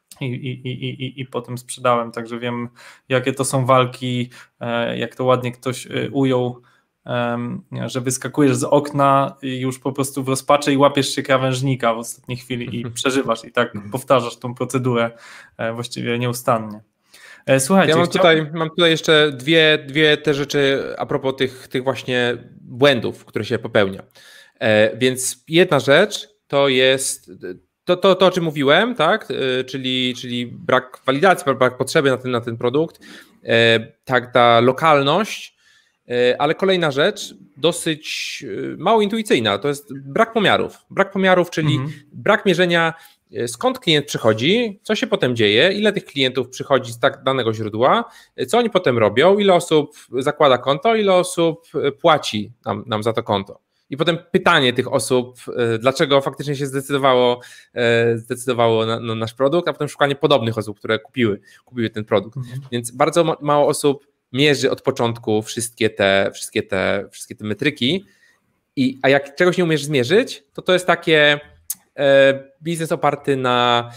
i potem sprzedałem, także wiem, jakie to są walki, jak to ładnie ktoś ujął, że wyskakujesz z okna już po prostu w rozpaczy i łapiesz się krawężnika w ostatniej chwili i przeżywasz i tak powtarzasz tą procedurę właściwie nieustannie. Słuchajcie, ja mam tutaj jeszcze dwie te rzeczy a propos tych właśnie błędów, które się popełnia. Więc jedna rzecz to jest to o czym mówiłem, tak? Czyli brak walidacji, brak potrzeby na ten produkt, tak, ta lokalność. Ale kolejna rzecz, dosyć mało intuicyjna, to jest brak pomiarów, czyli brak mierzenia, skąd klient przychodzi, co się potem dzieje, ile tych klientów przychodzi z tak danego źródła, co oni potem robią, ile osób zakłada konto, ile osób płaci nam za to konto. I potem pytanie tych osób, dlaczego faktycznie się zdecydowało na nasz produkt, a potem szukanie podobnych osób, które kupiły ten produkt. Więc bardzo mało osób mierzy od początku wszystkie te metryki A jak czegoś nie umiesz zmierzyć, to jest takie biznes oparty na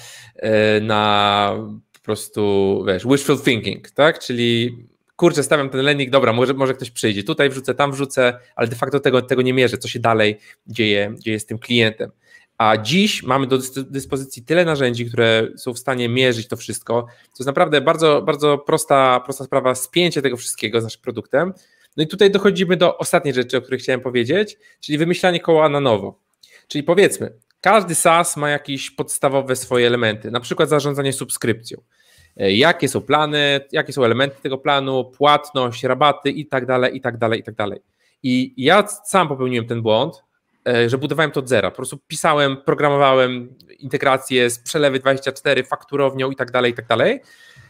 po prostu, wiesz, wishful thinking, tak? Czyli kurczę, stawiam ten landing, dobra, może ktoś przyjdzie, tutaj wrzucę, tam wrzucę, ale de facto tego nie mierzę, co się dalej dzieje z tym klientem. A dziś mamy do dyspozycji tyle narzędzi, które są w stanie mierzyć to wszystko. To jest naprawdę bardzo, bardzo prosta sprawa, spięcie tego wszystkiego z naszym produktem. No i tutaj dochodzimy do ostatniej rzeczy, o której chciałem powiedzieć, czyli wymyślanie koła na nowo. Czyli powiedzmy, każdy SaaS ma jakieś podstawowe swoje elementy, na przykład zarządzanie subskrypcją. Jakie są plany, jakie są elementy tego planu, płatność, rabaty i tak dalej, i tak dalej, i tak dalej. I ja sam popełniłem ten błąd, że budowałem to od zera. Po prostu pisałem, programowałem integracje z Przelewy 24, fakturownią i tak dalej, i tak dalej.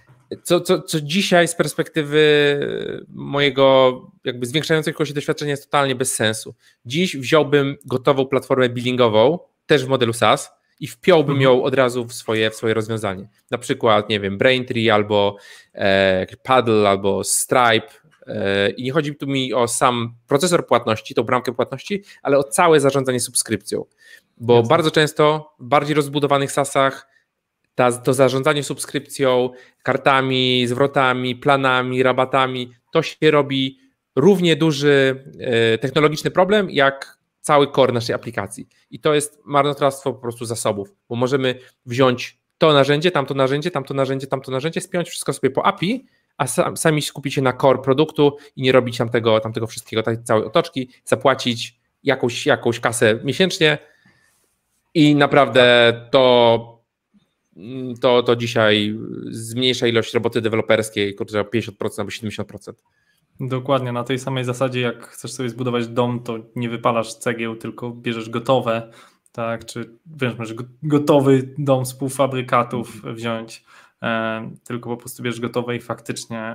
Co dzisiaj z perspektywy mojego jakby zwiększającego się doświadczenia jest totalnie bez sensu. Dziś wziąłbym gotową platformę billingową, też w modelu SaaS, i wpiąłbym ją od razu w swoje rozwiązanie. Na przykład, nie wiem, Braintree albo Paddle albo Stripe. I nie chodzi tu mi o sam procesor płatności, tą bramkę płatności, ale o całe zarządzanie subskrypcją. Bo bardzo często w bardziej rozbudowanych SaaS-ach to zarządzanie subskrypcją, kartami, zwrotami, planami, rabatami, to się robi równie duży technologiczny problem, jak cały core naszej aplikacji. I to jest marnotrawstwo po prostu zasobów, bo możemy wziąć to narzędzie, tamto narzędzie, tamto narzędzie, tamto narzędzie, spiąć wszystko sobie po API, a sami skupić się na core produktu i nie robić tamtego wszystkiego, tej całej otoczki, zapłacić jakąś kasę miesięcznie i naprawdę to dzisiaj zmniejsza ilość roboty deweloperskiej, kurczę, o 50% albo 70%. Dokładnie, na tej samej zasadzie, jak chcesz sobie zbudować dom, to nie wypalasz cegieł, tylko bierzesz gotowe, tak, czy możesz gotowy dom z półfabrykatów wziąć, tylko po prostu bierzesz gotowe i faktycznie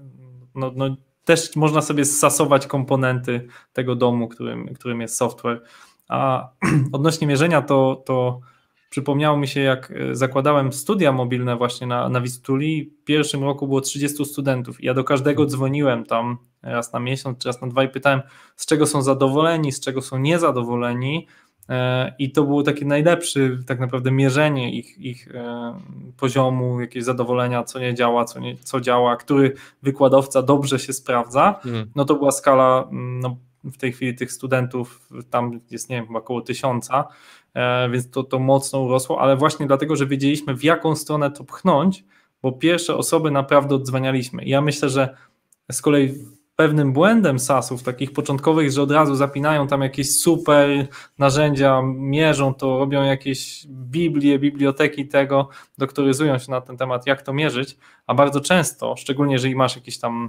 też można sobie zsasować komponenty tego domu, którym jest software. A odnośnie mierzenia to przypomniało mi się, jak zakładałem studia mobilne właśnie na Vistuli, w pierwszym roku było 30 studentów i ja do każdego dzwoniłem tam raz na miesiąc, czy raz na 2 i pytałem, z czego są zadowoleni, z czego są niezadowoleni, i to było takie najlepsze tak naprawdę mierzenie ich poziomu, jakieś zadowolenia, co nie działa, co działa, który wykładowca dobrze się sprawdza. No to była skala, w tej chwili tych studentów tam jest, nie wiem, chyba około 1000, więc to mocno urosło, ale właśnie dlatego, że wiedzieliśmy, w jaką stronę to pchnąć, bo pierwsze osoby naprawdę odzwanialiśmy. I ja myślę, że z kolei pewnym błędem SaaS-ów takich początkowych, że od razu zapinają tam jakieś super narzędzia, mierzą to, robią jakieś biblioteki tego, doktoryzują się na ten temat, jak to mierzyć, a bardzo często, szczególnie jeżeli masz jakieś tam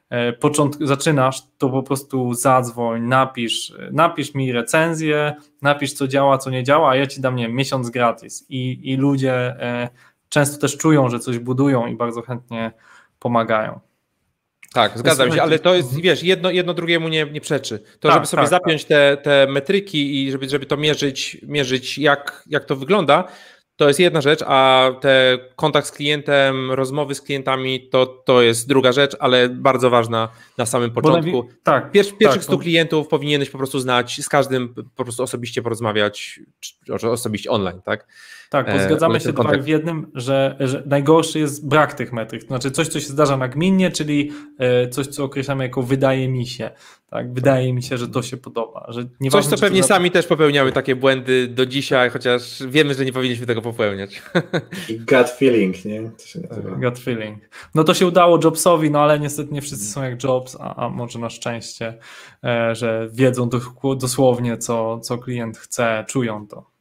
zaczynasz, to po prostu zadzwoń, napisz mi recenzję, napisz co działa, co nie działa, a ja ci dam, nie wiem, miesiąc gratis i ludzie często też czują, że coś budują i bardzo chętnie pomagają. Tak, zgadzam się, ale to jest, wiesz, jedno drugiemu nie przeczy. To, żeby sobie zapiąć te metryki i żeby to mierzyć jak to wygląda, to jest jedna rzecz, a te kontakt z klientem, rozmowy z klientami, to jest druga rzecz, ale bardzo ważna na samym początku. Pierwszych 100 klientów powinieneś po prostu znać, z każdym po prostu osobiście porozmawiać, czy osobiście online, tak? Tak, bo zgadzamy się w jednym, że najgorszy jest brak tych metryk, to znaczy coś, co się zdarza nagminnie, czyli coś, co określamy jako wydaje mi się, tak, wydaje mi się, że to się podoba. Że coś, co pewnie sami też popełniamy takie błędy do dzisiaj, chociaż wiemy, że nie powinniśmy tego popełniać. I gut feeling, nie? To się nazywa. Gut feeling. No to się udało Jobsowi, no ale niestety nie wszyscy są jak Jobs, a może na szczęście, że wiedzą dosłownie, co klient chce, czują to.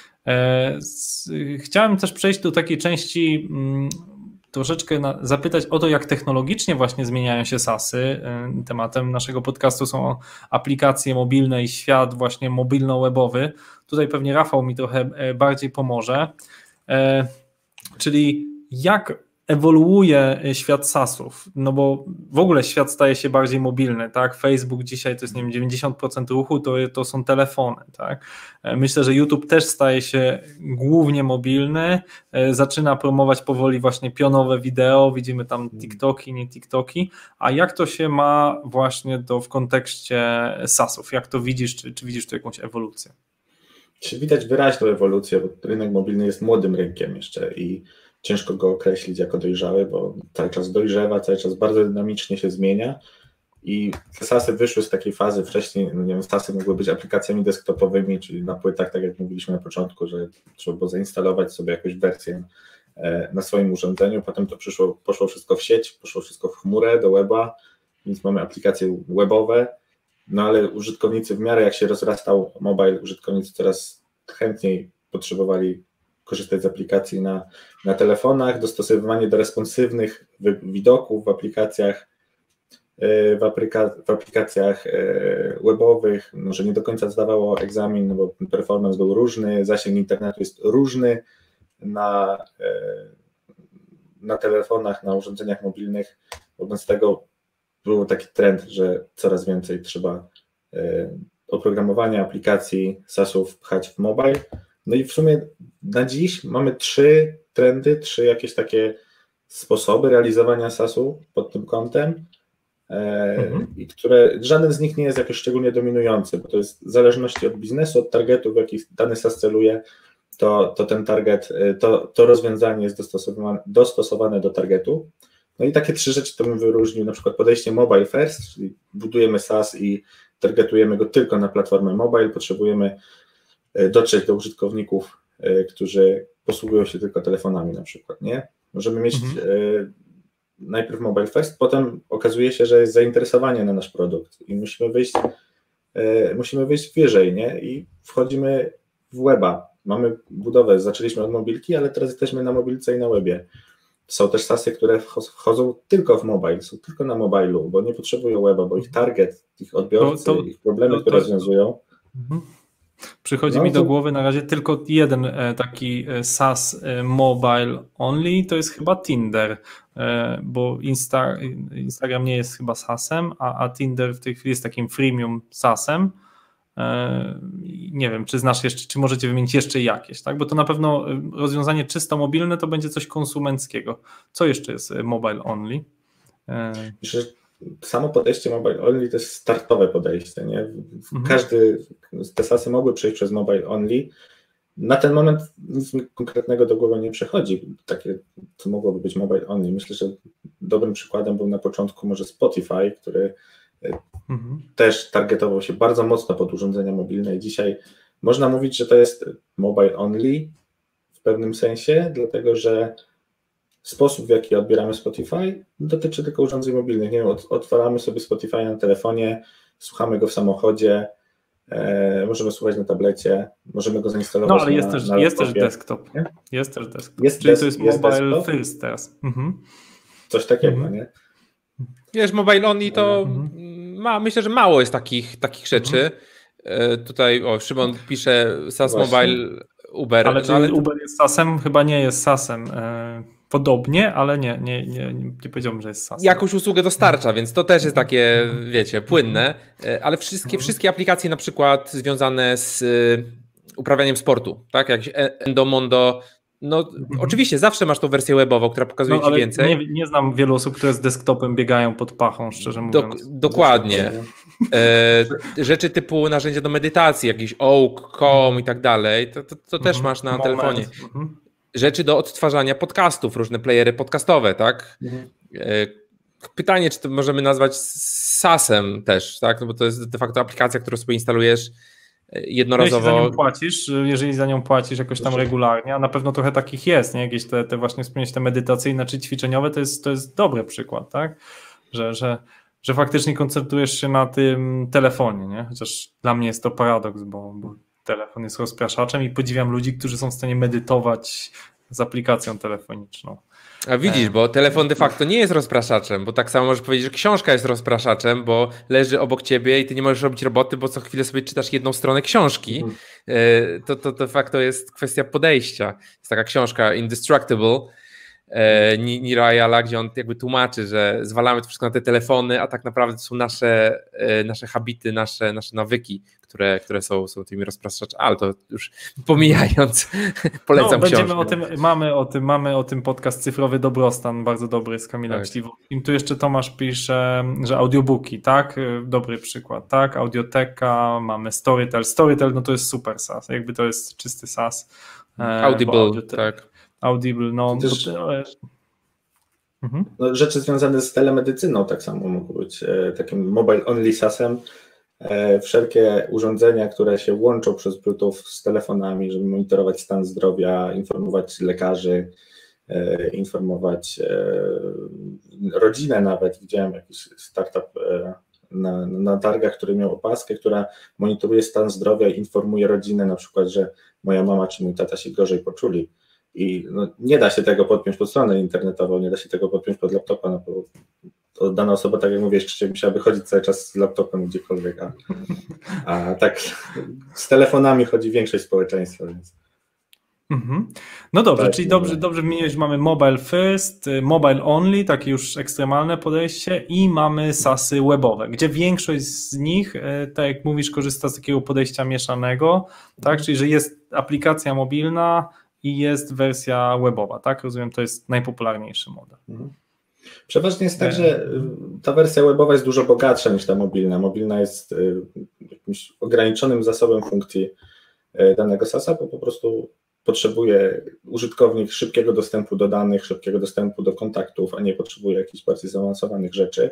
Chciałem też przejść do takiej części, troszeczkę zapytać o to, jak technologicznie właśnie zmieniają się SaaS-y. Tematem naszego podcastu są aplikacje mobilne i świat właśnie mobilno-webowy. Tutaj pewnie Rafał mi trochę bardziej pomoże. Czyli jak ewoluuje świat SaaS-ów, no bo w ogóle świat staje się bardziej mobilny, tak? Facebook dzisiaj to jest, nie wiem, 90% ruchu to są telefony, tak? Myślę, że YouTube też staje się głównie mobilny, zaczyna promować powoli właśnie pionowe wideo, widzimy tam TikToki, nie TikToki, a jak to się ma właśnie w kontekście SaaS-ów? Jak to widzisz, czy widzisz tu jakąś ewolucję? Widać wyraźną ewolucję, bo rynek mobilny jest młodym rynkiem jeszcze i ciężko go określić jako dojrzały, bo cały czas dojrzewa, cały czas bardzo dynamicznie się zmienia i te SaaS-y wyszły z takiej fazy wcześniej, no nie wiem, SaaS-y mogły być aplikacjami desktopowymi, czyli na płytach, tak jak mówiliśmy na początku, że trzeba było zainstalować sobie jakąś wersję na swoim urządzeniu, potem to poszło wszystko w sieć, poszło wszystko w chmurę, do weba, więc mamy aplikacje webowe, no ale użytkownicy w miarę jak się rozrastał mobile, użytkownicy coraz chętniej potrzebowali korzystać z aplikacji na telefonach, dostosowywanie do responsywnych widoków w aplikacjach webowych, że nie do końca zdawało egzamin, no bo performance był różny, zasięg internetu jest różny na telefonach, na urządzeniach mobilnych, wobec tego był taki trend, że coraz więcej trzeba oprogramowania aplikacji SaaS-ów pchać w mobile. No i w sumie na dziś mamy 3 trendy, 3 jakieś takie sposoby realizowania SaaS-u pod tym kątem, i żaden z nich nie jest jakoś szczególnie dominujący, bo to jest w zależności od biznesu, od targetu, w jaki dany SaaS celuje, to ten target, to rozwiązanie jest dostosowane do targetu. No i takie 3 rzeczy to bym wyróżnił, na przykład podejście mobile first, czyli budujemy SaaS i targetujemy go tylko na platformę mobile, potrzebujemy dotrzeć do użytkowników, którzy posługują się tylko telefonami na przykład, nie? Możemy mieć najpierw mobile first, potem okazuje się, że jest zainteresowanie na nasz produkt i musimy wyjść wyżej, nie? I wchodzimy w weba. Mamy budowę, zaczęliśmy od mobilki, ale teraz jesteśmy na mobilce i na webie. Są też SaaSy, które wchodzą tylko w mobile, są tylko na mobilu, bo nie potrzebują weba, bo ich target, ich odbiorcy, ich problemy, które rozwiązują. Przychodzi mi do głowy na razie tylko jeden taki SaaS mobile only, to jest chyba Tinder, bo Instagram nie jest chyba SaaS-em, a Tinder w tej chwili jest takim freemium SaaS-em. Nie wiem, czy znasz jeszcze, czy możecie wymienić jeszcze jakieś, tak? Bo to na pewno rozwiązanie czysto mobilne to będzie coś konsumenckiego. Co jeszcze jest mobile only? Myślę, że samo podejście mobile only to jest startowe podejście, nie? Te SaaSy mogły przejść przez mobile only. Na ten moment nic mi konkretnego do głowy nie przychodzi. Takie, co mogłoby być mobile only. Myślę, że dobrym przykładem był na początku może Spotify, który też targetował się bardzo mocno pod urządzenia mobilne i dzisiaj można mówić, że to jest mobile only w pewnym sensie, dlatego że sposób, w jaki odbieramy Spotify, dotyczy tylko urządzeń mobilnych. Nie wiem, otwieramy sobie Spotify na telefonie, słuchamy go w samochodzie, możemy słuchać na tablecie, możemy go zainstalować. No ale jest też desktop. Nie? Jest też desktop. Czyli to jest mobile first teraz. Coś takiego, nie? Wiesz, mobile only to myślę, że mało jest takich rzeczy. Tutaj Szymon pisze SaaS Mobile Uber. Ale czy Uber jest SaaS-em? Chyba nie jest SaaS-em. Podobnie, ale nie powiedziałbym, że jest SaaS. Jakąś usługę dostarcza, więc to też jest takie, wiecie, płynne, ale wszystkie aplikacje na przykład związane z uprawianiem sportu, tak, jak Endomondo, no oczywiście zawsze masz tą wersję webową, która pokazuje ci więcej. Nie znam wielu osób, które z desktopem biegają pod pachą, szczerze mówiąc. Dokładnie. Rzeczy typu narzędzia do medytacji, jakiś Oak.com i tak dalej, to też masz na telefonie. Rzeczy do odtwarzania podcastów, różne playery podcastowe, tak? Pytanie, czy to możemy nazwać SaaS-em też, tak? No bo to jest de facto aplikacja, którą sobie instalujesz jednorazowo. Jeżeli za nią płacisz jakoś tam regularnie, a na pewno trochę takich jest, nie? Jakieś te właśnie wspomnieć, te medytacyjne czy ćwiczeniowe, to jest dobry przykład, tak? Że faktycznie koncentrujesz się na tym telefonie, nie? Chociaż dla mnie jest to paradoks, bo telefon jest rozpraszaczem i podziwiam ludzi, którzy są w stanie medytować z aplikacją telefoniczną. A widzisz, bo telefon de facto nie jest rozpraszaczem, bo tak samo możesz powiedzieć, że książka jest rozpraszaczem, bo leży obok ciebie i ty nie możesz robić roboty, bo co chwilę sobie czytasz jedną stronę książki. To de facto jest kwestia podejścia. Jest taka książka Indestructible, Nirayala, gdzie on jakby tłumaczy, że zwalamy to wszystko na te telefony, a tak naprawdę to są nasze habity, nasze nawyki, które są tymi rozpraszaczami, ale to już pomijając, polecam książkę. Mamy o tym podcast Cyfrowy Dobrostan, bardzo dobry, z Kamilem Śliwowskim. Tu jeszcze Tomasz pisze, że audiobooki, tak? Dobry przykład, tak? Audioteka, mamy Storytel. Storytel, no to jest super SaaS, jakby to jest czysty SaaS. Audible, tak. Audible, no. Też, no, rzeczy związane z telemedycyną tak samo mogą być takim mobile only SaaS-em. Wszelkie urządzenia, które się łączą przez Bluetooth z telefonami, żeby monitorować stan zdrowia, informować lekarzy, informować rodzinę nawet. Widziałem jakiś startup na targach, który miał opaskę, która monitoruje stan zdrowia i informuje rodzinę, na przykład, że moja mama czy mój tata się gorzej poczuli. I no, nie da się tego podpiąć pod stronę internetową, nie da się tego podpiąć pod laptopa, no bo to dana osoba, tak jak mówię, jeszcze musiałaby chodzić cały czas z laptopem gdziekolwiek, a tak z telefonami chodzi większość społeczeństwa, więc... No dobrze, czyli dobrze wymieniłeś, że mamy mobile first, mobile only, takie już ekstremalne podejście i mamy SaaSy webowe, gdzie większość z nich, tak jak mówisz, korzysta z takiego podejścia mieszanego, tak, czyli że jest aplikacja mobilna i jest wersja webowa, tak? Rozumiem, to jest najpopularniejszy model. Przeważnie jest tak, że ta wersja webowa jest dużo bogatsza niż ta mobilna. Mobilna jest jakimś ograniczonym zasobem funkcji danego SaaS-a, bo po prostu potrzebuje użytkownik szybkiego dostępu do danych, szybkiego dostępu do kontaktów, a nie potrzebuje jakichś bardziej zaawansowanych rzeczy.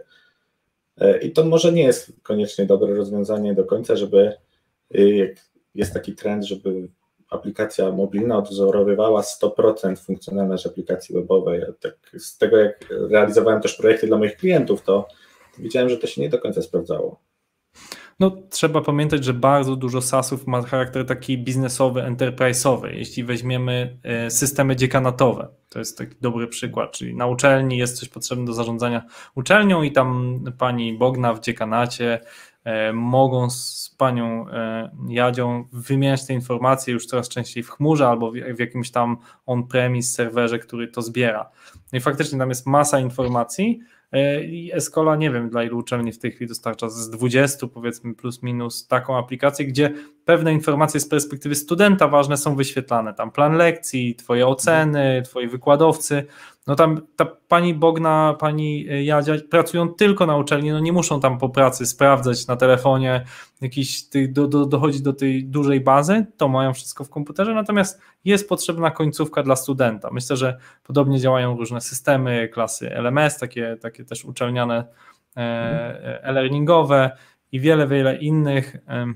I to może nie jest koniecznie dobre rozwiązanie do końca, żeby jest taki trend, żeby aplikacja mobilna odwzorowywała 100% funkcjonalność aplikacji webowej. Ja tak z tego, jak realizowałem też projekty dla moich klientów, to widziałem, że to się nie do końca sprawdzało. No, trzeba pamiętać, że bardzo dużo SaaS-ów ma charakter taki biznesowy, enterprise'owy. Jeśli weźmiemy systemy dziekanatowe, to jest taki dobry przykład, czyli na uczelni jest coś potrzebne do zarządzania uczelnią i tam pani Bogna w dziekanacie mogą z panią Jadzią wymieniać te informacje już coraz częściej w chmurze albo w jakimś tam on-premise serwerze, który to zbiera. No i faktycznie tam jest masa informacji i Escola, nie wiem dla ilu uczelni w tej chwili dostarcza, z 20 powiedzmy plus minus taką aplikację, gdzie pewne informacje z perspektywy studenta ważne są wyświetlane, tam plan lekcji, twoje oceny, twoi wykładowcy, no tam ta pani Bogna, pani Jadzia pracują tylko na uczelni, no nie muszą tam po pracy sprawdzać na telefonie, dochodzić do tej dużej bazy, to mają wszystko w komputerze, natomiast jest potrzebna końcówka dla studenta. Myślę, że podobnie działają różne systemy klasy LMS, takie też uczelniane e-learningowe i wiele innych.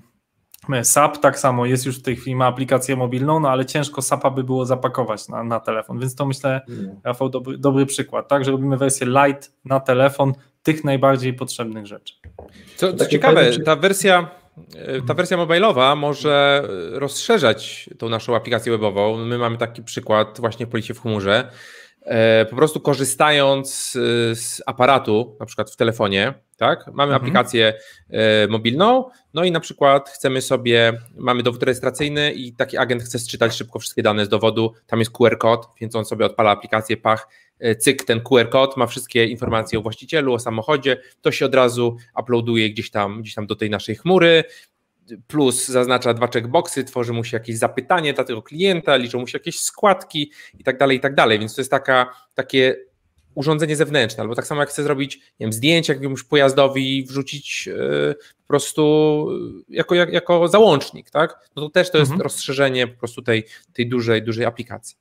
SAP tak samo jest już w tej chwili, ma aplikację mobilną, no ale ciężko SAP-a by było zapakować na telefon, więc to myślę, Rafał, dobry przykład, tak, że robimy wersję light na telefon tych najbardziej potrzebnych rzeczy. Co ciekawe, ta wersja mobilowa może rozszerzać tą naszą aplikację webową. My mamy taki przykład właśnie w Policie w chmurze. Po prostu korzystając z aparatu, na przykład w telefonie, tak? Mamy aplikację mobilną, no i na przykład mamy dowód rejestracyjny i taki agent chce sczytać szybko wszystkie dane z dowodu, tam jest QR kod, więc on sobie odpala aplikację, cyk, ten QR kod ma wszystkie informacje o właścicielu, o samochodzie, to się od razu uploaduje gdzieś tam do tej naszej chmury, plus zaznacza 2 checkboxy, tworzy mu się jakieś zapytanie dla tego klienta, liczą mu się jakieś składki i tak dalej, więc to jest takie urządzenie zewnętrzne, albo tak samo jak chcę zrobić, nie wiem, zdjęcie jakiemuś pojazdowi i wrzucić po prostu jako załącznik, tak? No to też to jest rozszerzenie po prostu tej dużej aplikacji.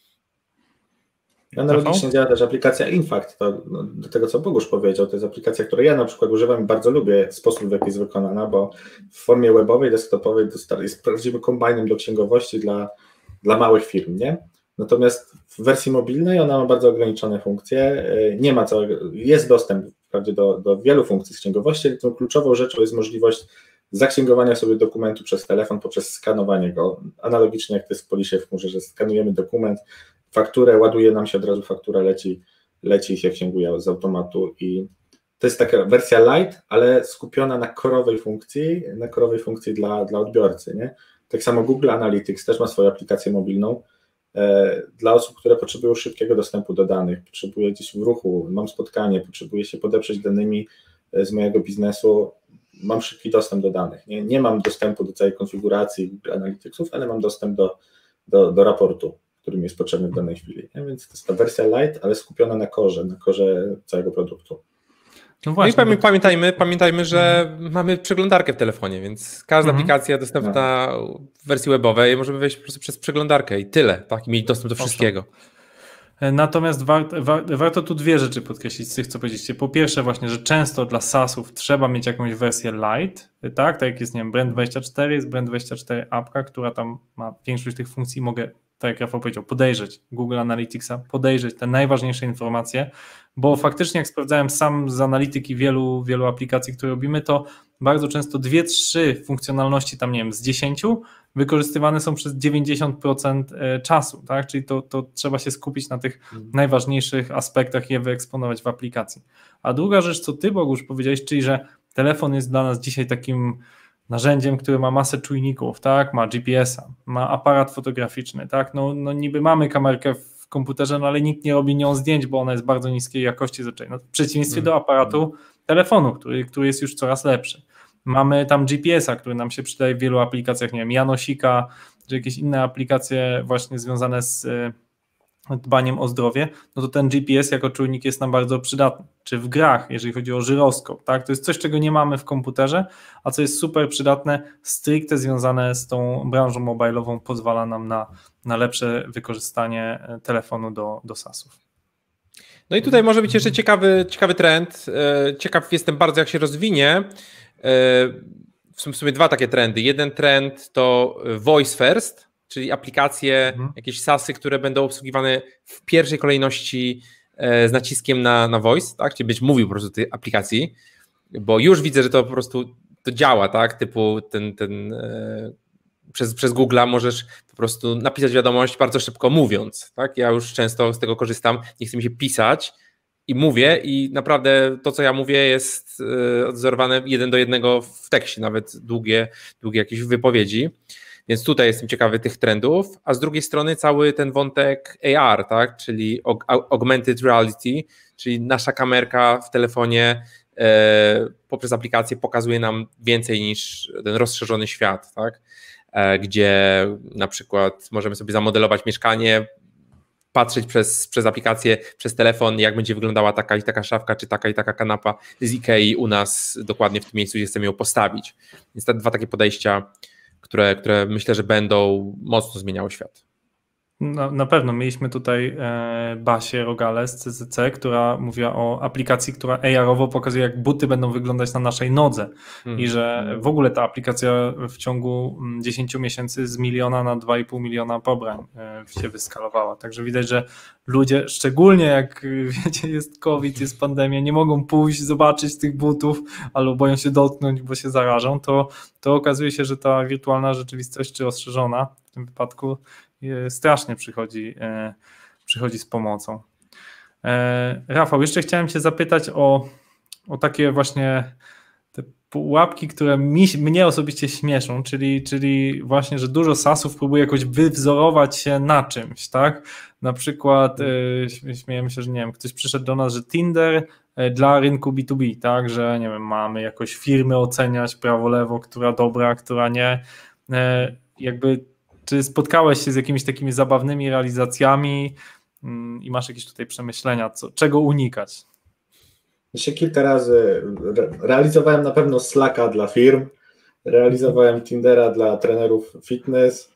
Analogicznie działa też aplikacja Infact, do tego co Bogusz powiedział, to jest aplikacja, której ja na przykład używam i bardzo lubię sposób, w jaki jest wykonana, bo w formie webowej, desktopowej jest prawdziwym kombajnem do księgowości dla małych firm, nie? Natomiast w wersji mobilnej ona ma bardzo ograniczone funkcje, nie ma jest dostęp wprawdzie do wielu funkcji z księgowości, ale tą kluczową rzeczą jest możliwość zaksięgowania sobie dokumentu przez telefon poprzez skanowanie go, analogicznie jak to jest w Polisie w chmurze, że skanujemy dokument, fakturę, ładuje nam się od razu faktura, leci i się księguje z automatu i to jest taka wersja light, ale skupiona na korowej funkcji dla odbiorcy, nie? Tak samo Google Analytics też ma swoją aplikację mobilną, dla osób, które potrzebują szybkiego dostępu do danych, potrzebuję gdzieś w ruchu, mam spotkanie, potrzebuję się podeprzeć danymi z mojego biznesu, mam szybki dostęp do danych. Nie mam dostępu do całej konfiguracji Google Analyticsów, ale mam dostęp do raportu, który mi jest potrzebny w danej chwili. Więc to jest ta wersja light, ale skupiona na korze całego produktu. No właśnie, i pamiętajmy, że mamy przeglądarkę w telefonie, więc każda aplikacja dostępna w wersji webowej może wejść po prostu przez przeglądarkę i tyle, tak? I mieć dostęp do wszystkiego. Natomiast warto tu dwie rzeczy podkreślić z tych, co powiedzieliście. Po pierwsze właśnie, że często dla SaaS-ów trzeba mieć jakąś wersję light, tak jak jest, nie wiem, Brand24, jest Brand24 apka, która tam ma większość tych funkcji, mogę, tak jak Rafał powiedział, podejrzeć Google Analyticsa, podejrzeć te najważniejsze informacje, bo faktycznie jak sprawdzałem sam z analityki wielu aplikacji, które robimy, to bardzo często 2-3 funkcjonalności tam, nie wiem, z 10 wykorzystywane są przez 90% czasu, tak? Czyli to trzeba się skupić na tych najważniejszych aspektach i je wyeksponować w aplikacji. A druga rzecz, co ty, Bogusz, powiedziałeś, czyli że telefon jest dla nas dzisiaj takim narzędziem, które ma masę czujników, tak? Ma GPS-a, ma aparat fotograficzny, tak? No niby mamy kamerkę w komputerze, no ale nikt nie robi nią zdjęć, bo ona jest bardzo niskiej jakości zazwyczaj. No, w przeciwieństwie do aparatu telefonu, który jest już coraz lepszy. Mamy tam GPS-a, który nam się przydaje w wielu aplikacjach, nie wiem, Janosika, czy jakieś inne aplikacje właśnie związane z dbaniem o zdrowie, no to ten GPS jako czujnik jest nam bardzo przydatny. Czy w grach, jeżeli chodzi o żyroskop, tak? To jest coś, czego nie mamy w komputerze, a co jest super przydatne, stricte związane z tą branżą mobilową, pozwala nam na lepsze wykorzystanie telefonu do SaaS-ów. No i tutaj może być jeszcze ciekawy trend. Ciekaw jestem bardzo, jak się rozwinie. W sumie dwa takie trendy. Jeden trend to voice first, czyli aplikacje, jakieś SaaS-y, które będą obsługiwane w pierwszej kolejności z naciskiem na voice, tak? Czyli być mówił po prostu tej aplikacji, bo już widzę, że to po prostu to działa, tak? Typu przez Google'a możesz po prostu napisać wiadomość bardzo szybko mówiąc, tak? Ja już często z tego korzystam, nie chce mi się pisać i mówię i naprawdę to, co ja mówię, jest odzorowane 1 do 1 w tekście, nawet długie jakieś wypowiedzi. Więc tutaj jestem ciekawy tych trendów, a z drugiej strony cały ten wątek AR, tak, czyli Augmented Reality, czyli nasza kamerka w telefonie poprzez aplikację pokazuje nam więcej niż ten rozszerzony świat, tak, gdzie na przykład możemy sobie zamodelować mieszkanie, patrzeć przez aplikację, przez telefon, jak będzie wyglądała taka i taka szafka, czy taka i taka kanapa z Ikei u nas dokładnie w tym miejscu, gdzie chcemy ją postawić. Więc te dwa takie podejścia, które myślę, że będą mocno zmieniały świat. Na pewno mieliśmy tutaj Basię Rogale z CCC, która mówiła o aplikacji, która AR-owo pokazuje, jak buty będą wyglądać na naszej nodze i że w ogóle ta aplikacja w ciągu 10 miesięcy z 1 miliona na 2,5 miliona pobrań się wyskalowała. Także widać, że ludzie, szczególnie jak wiecie, jest COVID, jest pandemia, nie mogą pójść, zobaczyć tych butów albo boją się dotknąć, bo się zarażą, to okazuje się, że ta wirtualna rzeczywistość, czy rozszerzona w tym wypadku, strasznie przychodzi z pomocą. Rafał, jeszcze chciałem Cię zapytać o takie właśnie te pułapki, które mnie osobiście śmieszą, czyli właśnie, że dużo SaaS-ów próbuje jakoś wywzorować się na czymś, tak? Na przykład śmiejemy się, że nie wiem, ktoś przyszedł do nas, że Tinder dla rynku B2B, tak? Że nie wiem, mamy jakoś firmy oceniać prawo, lewo, która dobra, która nie. Jakby czy spotkałeś się z jakimiś takimi zabawnymi realizacjami i masz jakieś tutaj przemyślenia, czego unikać? Jeszcze kilka razy realizowałem na pewno Slacka dla firm, realizowałem Tindera dla trenerów fitness,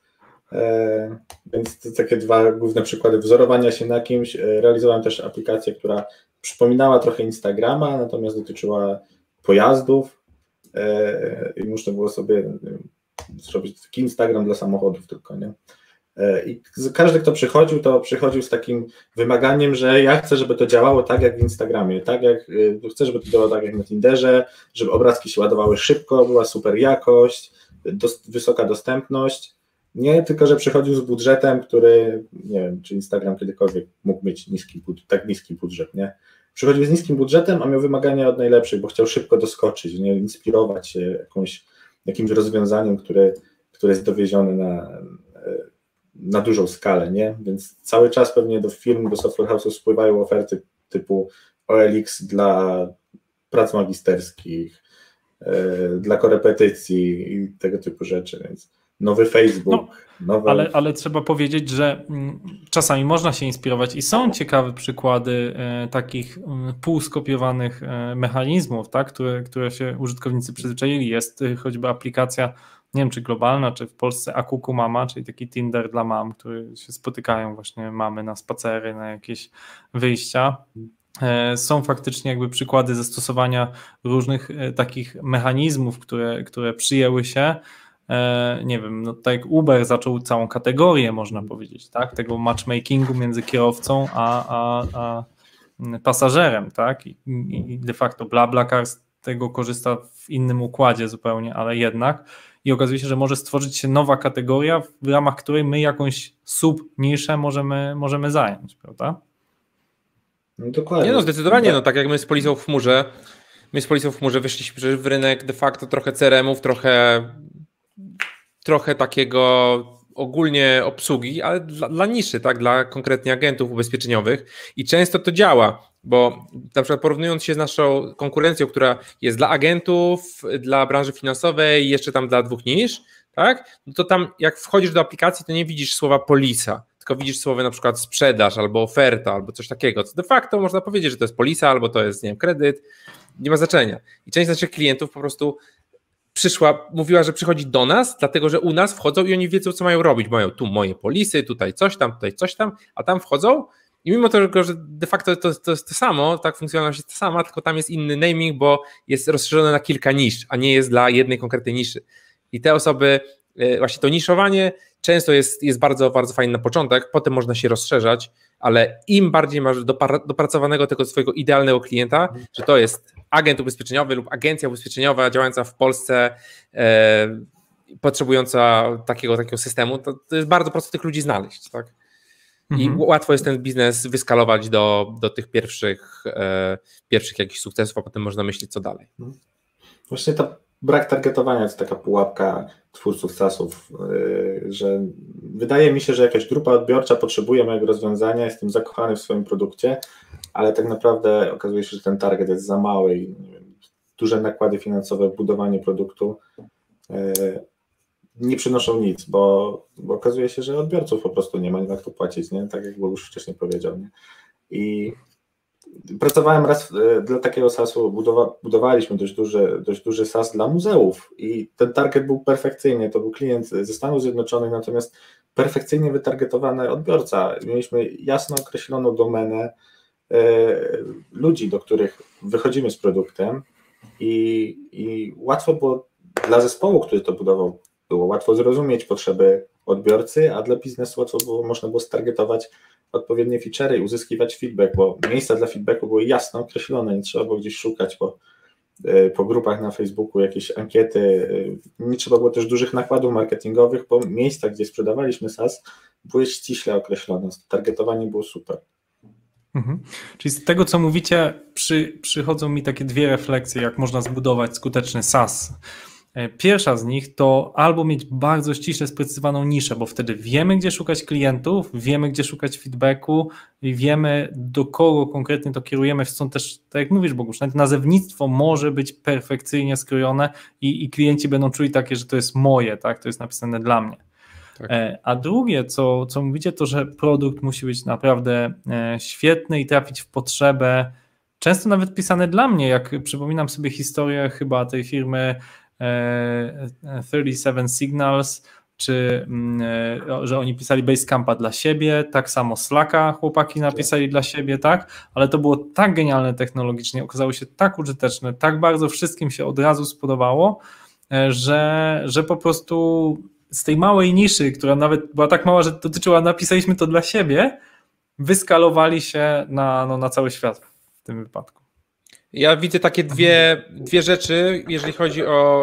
więc to takie dwa główne przykłady wzorowania się na kimś. Realizowałem też aplikację, która przypominała trochę Instagrama, natomiast dotyczyła pojazdów i można było sobie zrobić taki Instagram dla samochodów tylko, nie? I każdy, kto przychodził, to przychodził z takim wymaganiem, że ja chcę, żeby to działało tak jak w Instagramie, chcę, żeby to działało tak jak na Tinderze, żeby obrazki się ładowały szybko, była super jakość, wysoka dostępność, nie tylko, że przychodził z budżetem, który, nie wiem, czy Instagram kiedykolwiek mógł mieć tak niski budżet, nie? Przychodził z niskim budżetem, a miał wymagania od najlepszych, bo chciał szybko doskoczyć, nie? Inspirować się jakimś rozwiązaniem, które jest dowiezione na dużą skalę, nie? Więc cały czas pewnie do firm, do software house'ów spływają oferty typu OLX dla prac magisterskich, dla korepetycji i tego typu rzeczy, więc nowy Facebook, ale trzeba powiedzieć, że czasami można się inspirować i są ciekawe przykłady takich półskopiowanych mechanizmów, tak, które się użytkownicy przyzwyczaili. Jest choćby aplikacja, nie wiem czy globalna, czy w Polsce Akuku Mama, czyli taki Tinder dla mam, który się spotykają właśnie mamy na spacery, na jakieś wyjścia. Są faktycznie jakby przykłady zastosowania różnych takich mechanizmów, które przyjęły się. Nie wiem, no tak jak Uber zaczął całą kategorię, można powiedzieć, tak, tego matchmakingu między kierowcą a pasażerem, tak, i de facto BlaBlaCar z tego korzysta w innym układzie zupełnie, ale jednak, i okazuje się, że może stworzyć się nowa kategoria, w ramach której my jakąś sub-niszę możemy zająć, prawda? No dokładnie. Nie no, zdecydowanie, no tak jak my z Policją w chmurze wyszliśmy w rynek de facto trochę CRM-ów, trochę takiego ogólnie obsługi, ale dla niszy, tak, dla konkretnie agentów ubezpieczeniowych i często to działa, bo na przykład porównując się z naszą konkurencją, która jest dla agentów, dla branży finansowej i jeszcze tam dla dwóch nisz, tak, no to tam jak wchodzisz do aplikacji, to nie widzisz słowa polisa, tylko widzisz słowo na przykład sprzedaż albo oferta albo coś takiego, co de facto można powiedzieć, że to jest polisa albo to jest, nie wiem, kredyt, nie ma znaczenia. I część naszych klientów po prostu mówiła, że przychodzi do nas, dlatego że u nas wchodzą i oni wiedzą, co mają robić. Mają tu moje polisy, tutaj coś tam, a tam wchodzą i mimo tego, że de facto to jest to samo, tak, funkcjonalność jest ta sama, tylko tam jest inny naming, bo jest rozszerzone na kilka nisz, a nie jest dla jednej konkretnej niszy. I te osoby, właśnie to niszowanie często jest bardzo, bardzo fajne na początek, potem można się rozszerzać, ale im bardziej masz dopracowanego tego swojego idealnego klienta, że to jest agent ubezpieczeniowy lub agencja ubezpieczeniowa działająca w Polsce, potrzebująca takiego systemu, to jest bardzo prosto tych ludzi znaleźć, tak? I łatwo jest ten biznes wyskalować do tych pierwszych jakichś sukcesów, a potem można myśleć, co dalej. Właśnie brak targetowania to taka pułapka twórców SaaS-ów, że wydaje mi się, że jakaś grupa odbiorcza potrzebuje mojego rozwiązania, jestem zakochany w swoim produkcie, ale tak naprawdę okazuje się, że ten target jest za mały i duże nakłady finansowe w budowanie produktu nie przynoszą nic, bo okazuje się, że odbiorców po prostu nie ma, nie ma kto płacić, nie? Tak jak już wcześniej powiedział. Nie? I pracowałem raz dla takiego SaaS-u, budowaliśmy dość duży SaaS dla muzeów i ten target był perfekcyjny, to był klient ze Stanów Zjednoczonych, natomiast perfekcyjnie wytargetowany odbiorca. Mieliśmy jasno określoną domenę ludzi, do których wychodzimy z produktem i łatwo było dla zespołu, który to budował, było łatwo zrozumieć potrzeby odbiorcy, a dla biznesu można było stargetować odpowiednie feature'y i uzyskiwać feedback, bo miejsca dla feedbacku były jasno określone, nie trzeba było gdzieś szukać po grupach na Facebooku, jakieś ankiety, nie trzeba było też dużych nakładów marketingowych, bo miejsca, gdzie sprzedawaliśmy SaaS, były ściśle określone, targetowanie było super. Czyli z tego, co mówicie, przychodzą mi takie dwie refleksje, jak można zbudować skuteczny SaaS. Pierwsza z nich to albo mieć bardzo ściśle sprecyzowaną niszę, bo wtedy wiemy, gdzie szukać klientów, wiemy, gdzie szukać feedbacku i wiemy, do kogo konkretnie to kierujemy. Są też, tak jak mówisz, Bogusz, nawet nazewnictwo może być perfekcyjnie skrojone i klienci będą czuli takie, że to jest moje, tak, to jest napisane dla mnie. Tak. A drugie, co mówicie, to że produkt musi być naprawdę świetny i trafić w potrzebę, często nawet pisane dla mnie, jak przypominam sobie historię chyba tej firmy 37 Signals, czy że oni pisali Basecampa dla siebie, tak samo Slacka chłopaki napisali dla siebie, tak, ale to było tak genialne technologicznie, okazało się tak użyteczne, tak bardzo wszystkim się od razu spodobało, że po prostu z tej małej niszy, która nawet była tak mała, że dotyczyła, napisaliśmy to dla siebie, wyskalowali się na cały świat w tym wypadku. Ja widzę takie dwie rzeczy, jeżeli chodzi o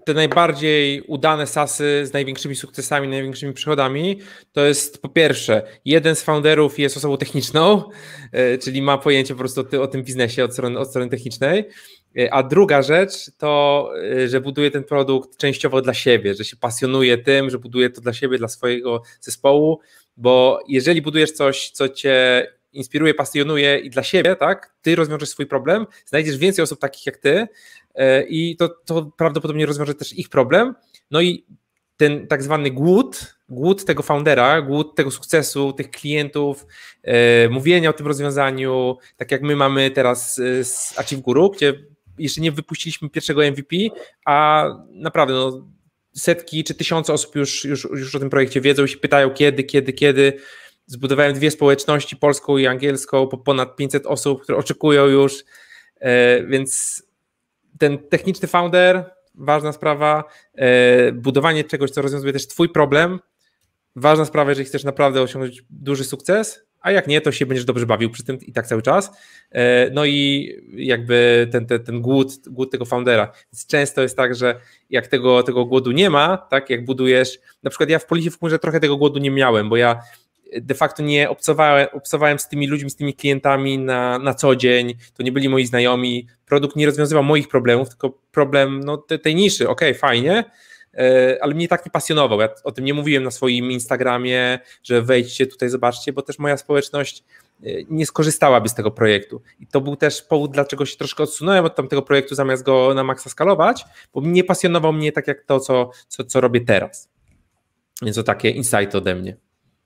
te najbardziej udane SaaSy z największymi sukcesami, największymi przychodami, to jest po pierwsze, jeden z founderów jest osobą techniczną, czyli ma pojęcie po prostu o tym biznesie od strony technicznej, a druga rzecz to, że buduje ten produkt częściowo dla siebie, że się pasjonuje tym, że buduje to dla siebie, dla swojego zespołu, bo jeżeli budujesz coś, co cię inspiruje, pasjonuje i dla siebie, tak, ty rozwiążesz swój problem, znajdziesz więcej osób takich jak ty i to prawdopodobnie rozwiąże też ich problem, no i ten tak zwany głód tego foundera, głód tego sukcesu, tych klientów, mówienia o tym rozwiązaniu, tak jak my mamy teraz z Achieve Guru, gdzie jeszcze nie wypuściliśmy pierwszego MVP, a naprawdę setki czy tysiące osób już o tym projekcie wiedzą i się pytają kiedy. Zbudowałem 2 społeczności, polską i angielską, po ponad 500 osób, które oczekują już, więc ten techniczny founder, ważna sprawa, budowanie czegoś, co rozwiązuje też twój problem, ważna sprawa, jeżeli chcesz naprawdę osiągnąć duży sukces, a jak nie, to się będziesz dobrze bawił przy tym i tak cały czas. No i jakby ten głód tego foundera. Więc często jest tak, że jak tego głodu nie ma, tak jak budujesz, na przykład ja w Policie w Chmurze trochę tego głodu nie miałem, bo ja de facto nie obcowałem z tymi ludźmi, z tymi klientami na co dzień, to nie byli moi znajomi, produkt nie rozwiązywał moich problemów, tylko problem tej niszy, okej, fajnie, ale mnie tak nie pasjonował, ja o tym nie mówiłem na swoim Instagramie, że wejdźcie tutaj, zobaczcie, bo też moja społeczność nie skorzystałaby z tego projektu i to był też powód, dlaczego się troszkę odsunąłem od tamtego projektu, zamiast go na maksa skalować, bo nie pasjonował mnie tak jak to, co robię teraz, więc to takie insighty ode mnie.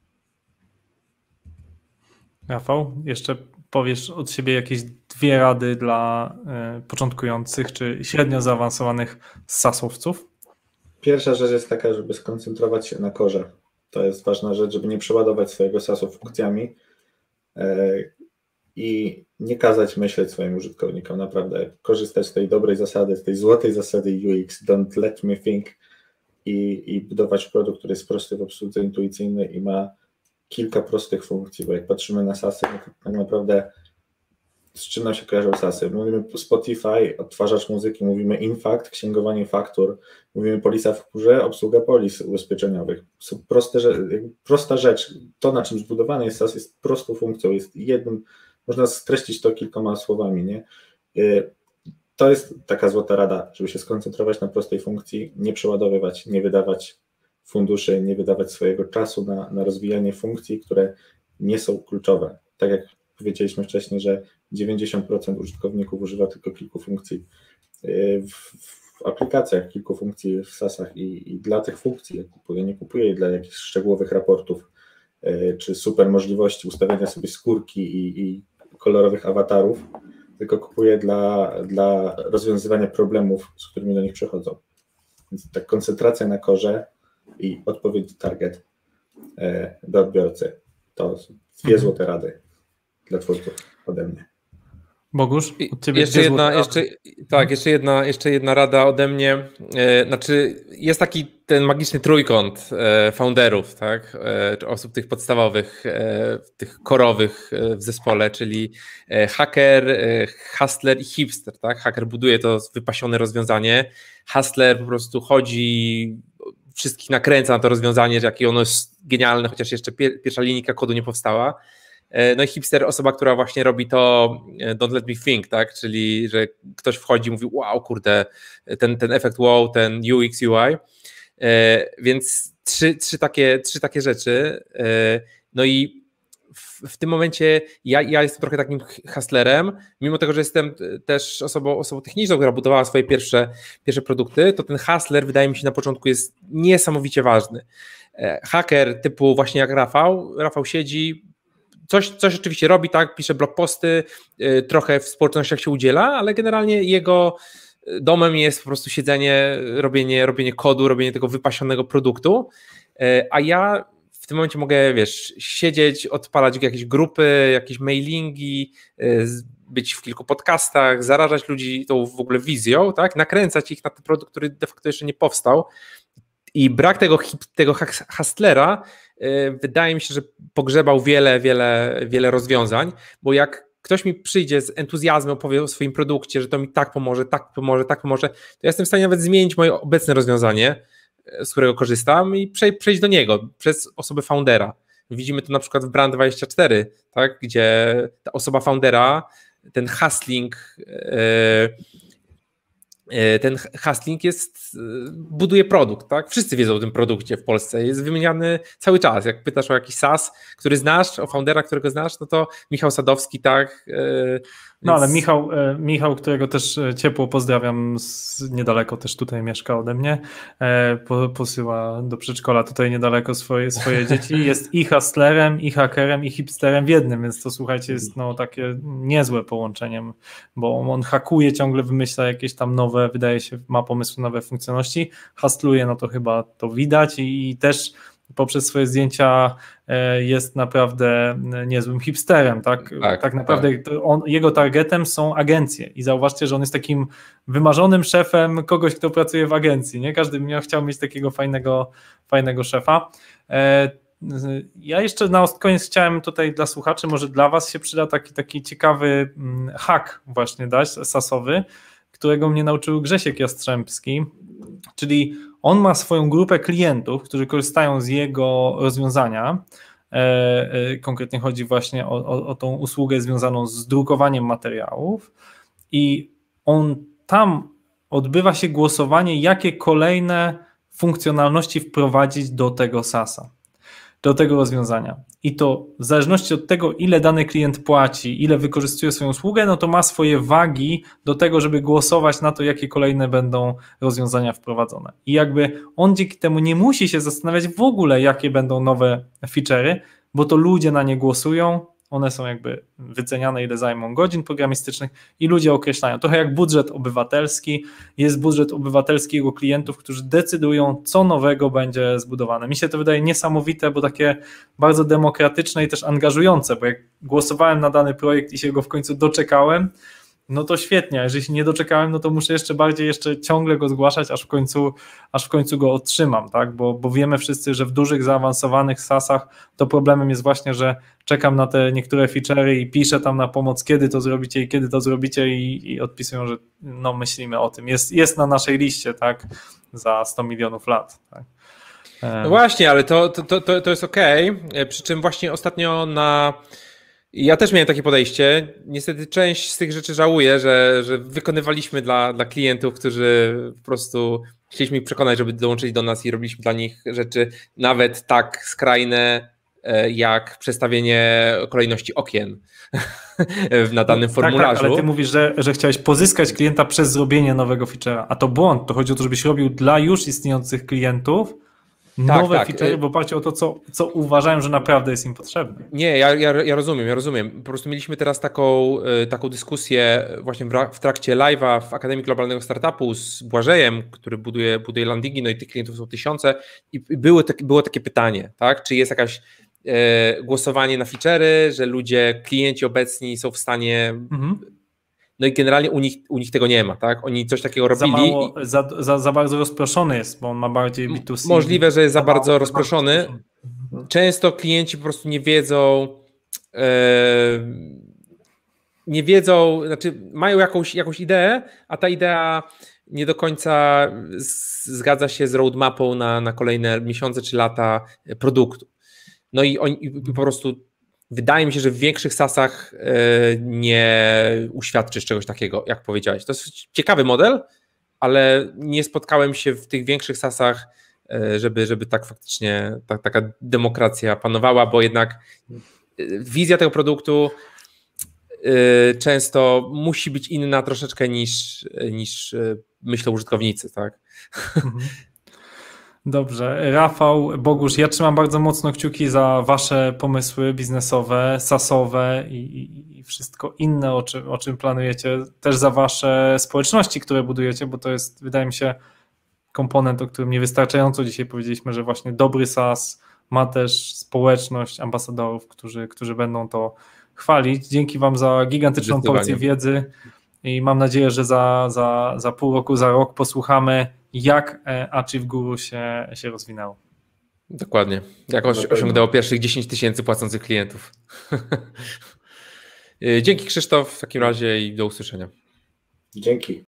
Rafał, jeszcze powiesz od siebie jakieś 2 rady dla początkujących czy średnio zaawansowanych SaaS-owców? Pierwsza rzecz jest taka, żeby skoncentrować się na core. To jest ważna rzecz, żeby nie przeładować swojego SaaS-u funkcjami i nie kazać myśleć swoim użytkownikom. Naprawdę korzystać z tej dobrej zasady, z tej złotej zasady UX, don't let me think i budować produkt, który jest prosty w obsłudze, intuicyjny i ma kilka prostych funkcji, bo jak patrzymy na SaaSy, to tak naprawdę z czym nam się kojarzą SaaSy? Mówimy Spotify, odtwarzacz muzyki, mówimy Infact, księgowanie faktur, mówimy polisa w chmurze, obsługa polis ubezpieczeniowych. Są prosta rzecz. To, na czym zbudowany jest SaaS, jest prostą funkcją, jest jednym, można streścić to kilkoma słowami, nie? To jest taka złota rada, żeby się skoncentrować na prostej funkcji, nie przeładowywać, nie wydawać funduszy, nie wydawać swojego czasu na rozwijanie funkcji, które nie są kluczowe. Tak jak powiedzieliśmy wcześniej, że 90% użytkowników używa tylko kilku funkcji w aplikacjach, kilku funkcji w SaaSach i dla tych funkcji ja kupuję, nie kupuję jej dla jakichś szczegółowych raportów czy super możliwości ustawiania sobie skórki i kolorowych awatarów, tylko kupuję dla rozwiązywania problemów, z którymi do nich przychodzą. Więc ta koncentracja na core i odpowiedź target do odbiorcy to 2 złote rady dla twórców ode mnie. Bogusz, od ciebie jeszcze jedna rada ode mnie. Znaczy jest taki ten magiczny trójkąt founderów, tak? Czy osób tych podstawowych, tych korowych w zespole, czyli hacker, hustler i hipster, tak? Hacker buduje to wypasione rozwiązanie, hustler po prostu chodzi, wszystkich nakręca na to rozwiązanie, jakie ono jest genialne, chociaż jeszcze pierwsza linijka kodu nie powstała. No i hipster, osoba, która właśnie robi to don't let me think, tak? Czyli że ktoś wchodzi i mówi wow, kurde, ten efekt wow, ten UX, UI. Więc trzy takie rzeczy. No i w tym momencie ja jestem trochę takim hustlerem, mimo tego, że jestem też osobą techniczną, która budowała swoje pierwsze produkty, to ten hustler wydaje mi się na początku jest niesamowicie ważny. Haker typu właśnie jak Rafał siedzi, coś oczywiście robi, tak, pisze blog posty, trochę w społecznościach się udziela, ale generalnie jego domem jest po prostu siedzenie, robienie kodu, robienie tego wypasionego produktu, a ja w tym momencie mogę, siedzieć, odpalać jakieś grupy, jakieś mailingi, być w kilku podcastach, zarażać ludzi tą w ogóle wizją, tak, nakręcać ich na ten produkt, który de facto jeszcze nie powstał. I brak tego hustlera wydaje mi się, że pogrzebał wiele rozwiązań, bo jak ktoś mi przyjdzie z entuzjazmem, opowie o swoim produkcie, że to mi tak pomoże, to ja jestem w stanie nawet zmienić moje obecne rozwiązanie, z którego korzystam i przejść do niego przez osobę foundera. Widzimy to na przykład w Brand24, tak, gdzie ta osoba foundera, ten hustling buduje produkt, tak? Wszyscy wiedzą o tym produkcie w Polsce, jest wymieniany cały czas. Jak pytasz o jakiś SaaS, który znasz, o foundera, którego znasz, no to Michał Sadowski, tak? No ale Michał, którego też ciepło pozdrawiam, niedaleko też tutaj mieszka ode mnie, posyła do przedszkola tutaj niedaleko swoje dzieci, jest i hustlerem, i hakerem, i hipsterem w jednym, więc to słuchajcie, jest no takie niezłe połączenie, bo on hakuje, ciągle wymyśla jakieś tam nowe, wydaje się, ma pomysły, nowe funkcjonalności, hustluje, no to chyba to widać i też poprzez swoje zdjęcia jest naprawdę niezłym hipsterem, tak? Tak naprawdę jego targetem są agencje i zauważcie, że on jest takim wymarzonym szefem kogoś, kto pracuje w agencji, nie? Każdy by chciał mieć takiego fajnego szefa. Ja jeszcze na koniec chciałem tutaj dla słuchaczy, może dla was się przyda taki ciekawy hack właśnie dać, SaaS-owy, którego mnie nauczył Grzesiek Jastrzębski, czyli on ma swoją grupę klientów, którzy korzystają z jego rozwiązania. Konkretnie chodzi właśnie o tą usługę związaną z drukowaniem materiałów i tam odbywa się głosowanie, jakie kolejne funkcjonalności wprowadzić do tego SaaS-a, do tego rozwiązania. I to w zależności od tego, ile dany klient płaci, ile wykorzystuje swoją usługę, no to ma swoje wagi do tego, żeby głosować na to, jakie kolejne będą rozwiązania wprowadzone. I jakby on dzięki temu nie musi się zastanawiać w ogóle, jakie będą nowe feature'y, bo to ludzie na nie głosują, one są jakby wyceniane, ile zajmą godzin programistycznych i ludzie określają. Trochę jak budżet obywatelski, jest budżet obywatelski jego klientów, którzy decydują, co nowego będzie zbudowane. Mi się to wydaje niesamowite, bo takie bardzo demokratyczne i też angażujące, bo jak głosowałem na dany projekt i się go w końcu doczekałem, no to świetnie, a jeżeli się nie doczekałem, no to muszę jeszcze ciągle go zgłaszać, aż w końcu go otrzymam, tak? Bo wiemy wszyscy, że w dużych, zaawansowanych SaaS-ach to problemem jest właśnie, że czekam na te niektóre feature'y i piszę tam na pomoc, kiedy to zrobicie i odpisują, że no myślimy o tym, jest na naszej liście, tak? Za 100 milionów lat, tak? No właśnie, ale to jest okej, przy czym właśnie ostatnio ja też miałem takie podejście. Niestety część z tych rzeczy żałuję, że wykonywaliśmy dla klientów, którzy po prostu chcieliśmy ich przekonać, żeby dołączyli do nas i robiliśmy dla nich rzeczy nawet tak skrajne, jak przestawienie kolejności okien na danym formularzu. Tak, ale ty mówisz, że chciałeś pozyskać klienta przez zrobienie nowego feature'a, a to błąd. To chodzi o to, żebyś robił dla już istniejących klientów nowe feature'y w oparciu o to, co uważają, że naprawdę jest im potrzebne. Nie, ja rozumiem. Po prostu mieliśmy teraz taką dyskusję właśnie w trakcie live'a w Akademii Globalnego Startupu z Błażejem, który buduje landingi, no i tych klientów są tysiące i było takie pytanie, tak? Czy jest jakaś głosowanie na feature'y, że klienci obecni są w stanie... No i generalnie u nich tego nie ma, tak? Oni coś takiego robili. Za bardzo rozproszony jest, bo on ma bardziej B2C. Możliwe, że jest za bardzo rozproszony. Często klienci po prostu nie wiedzą, znaczy mają jakąś ideę, a ta idea nie do końca zgadza się z roadmapą na kolejne miesiące czy lata produktu. No i oni po prostu wydaje mi się, że w większych SaaS-ach nie uświadczysz czegoś takiego, jak powiedziałeś. To jest ciekawy model, ale nie spotkałem się w tych większych SaaS-ach, żeby tak faktycznie taka demokracja panowała, bo jednak wizja tego produktu często musi być inna troszeczkę niż myślą użytkownicy, tak? Dobrze. Rafał, Bogusz, ja trzymam bardzo mocno kciuki za wasze pomysły biznesowe, SaaS-owe i wszystko inne, o czym planujecie, też za wasze społeczności, które budujecie, bo to jest, wydaje mi się, komponent, o którym niewystarczająco dzisiaj powiedzieliśmy, że właśnie dobry SaaS ma też społeczność ambasadorów, którzy będą to chwalić. Dzięki wam za gigantyczną porcję wiedzy i mam nadzieję, że za pół roku, za rok posłuchamy, jak Achieve Guru się rozwinęło. Dokładnie. Jak osiągnęło pierwszych 10 000 płacących klientów. Dzięki Krzysztof w takim razie i do usłyszenia. Dzięki.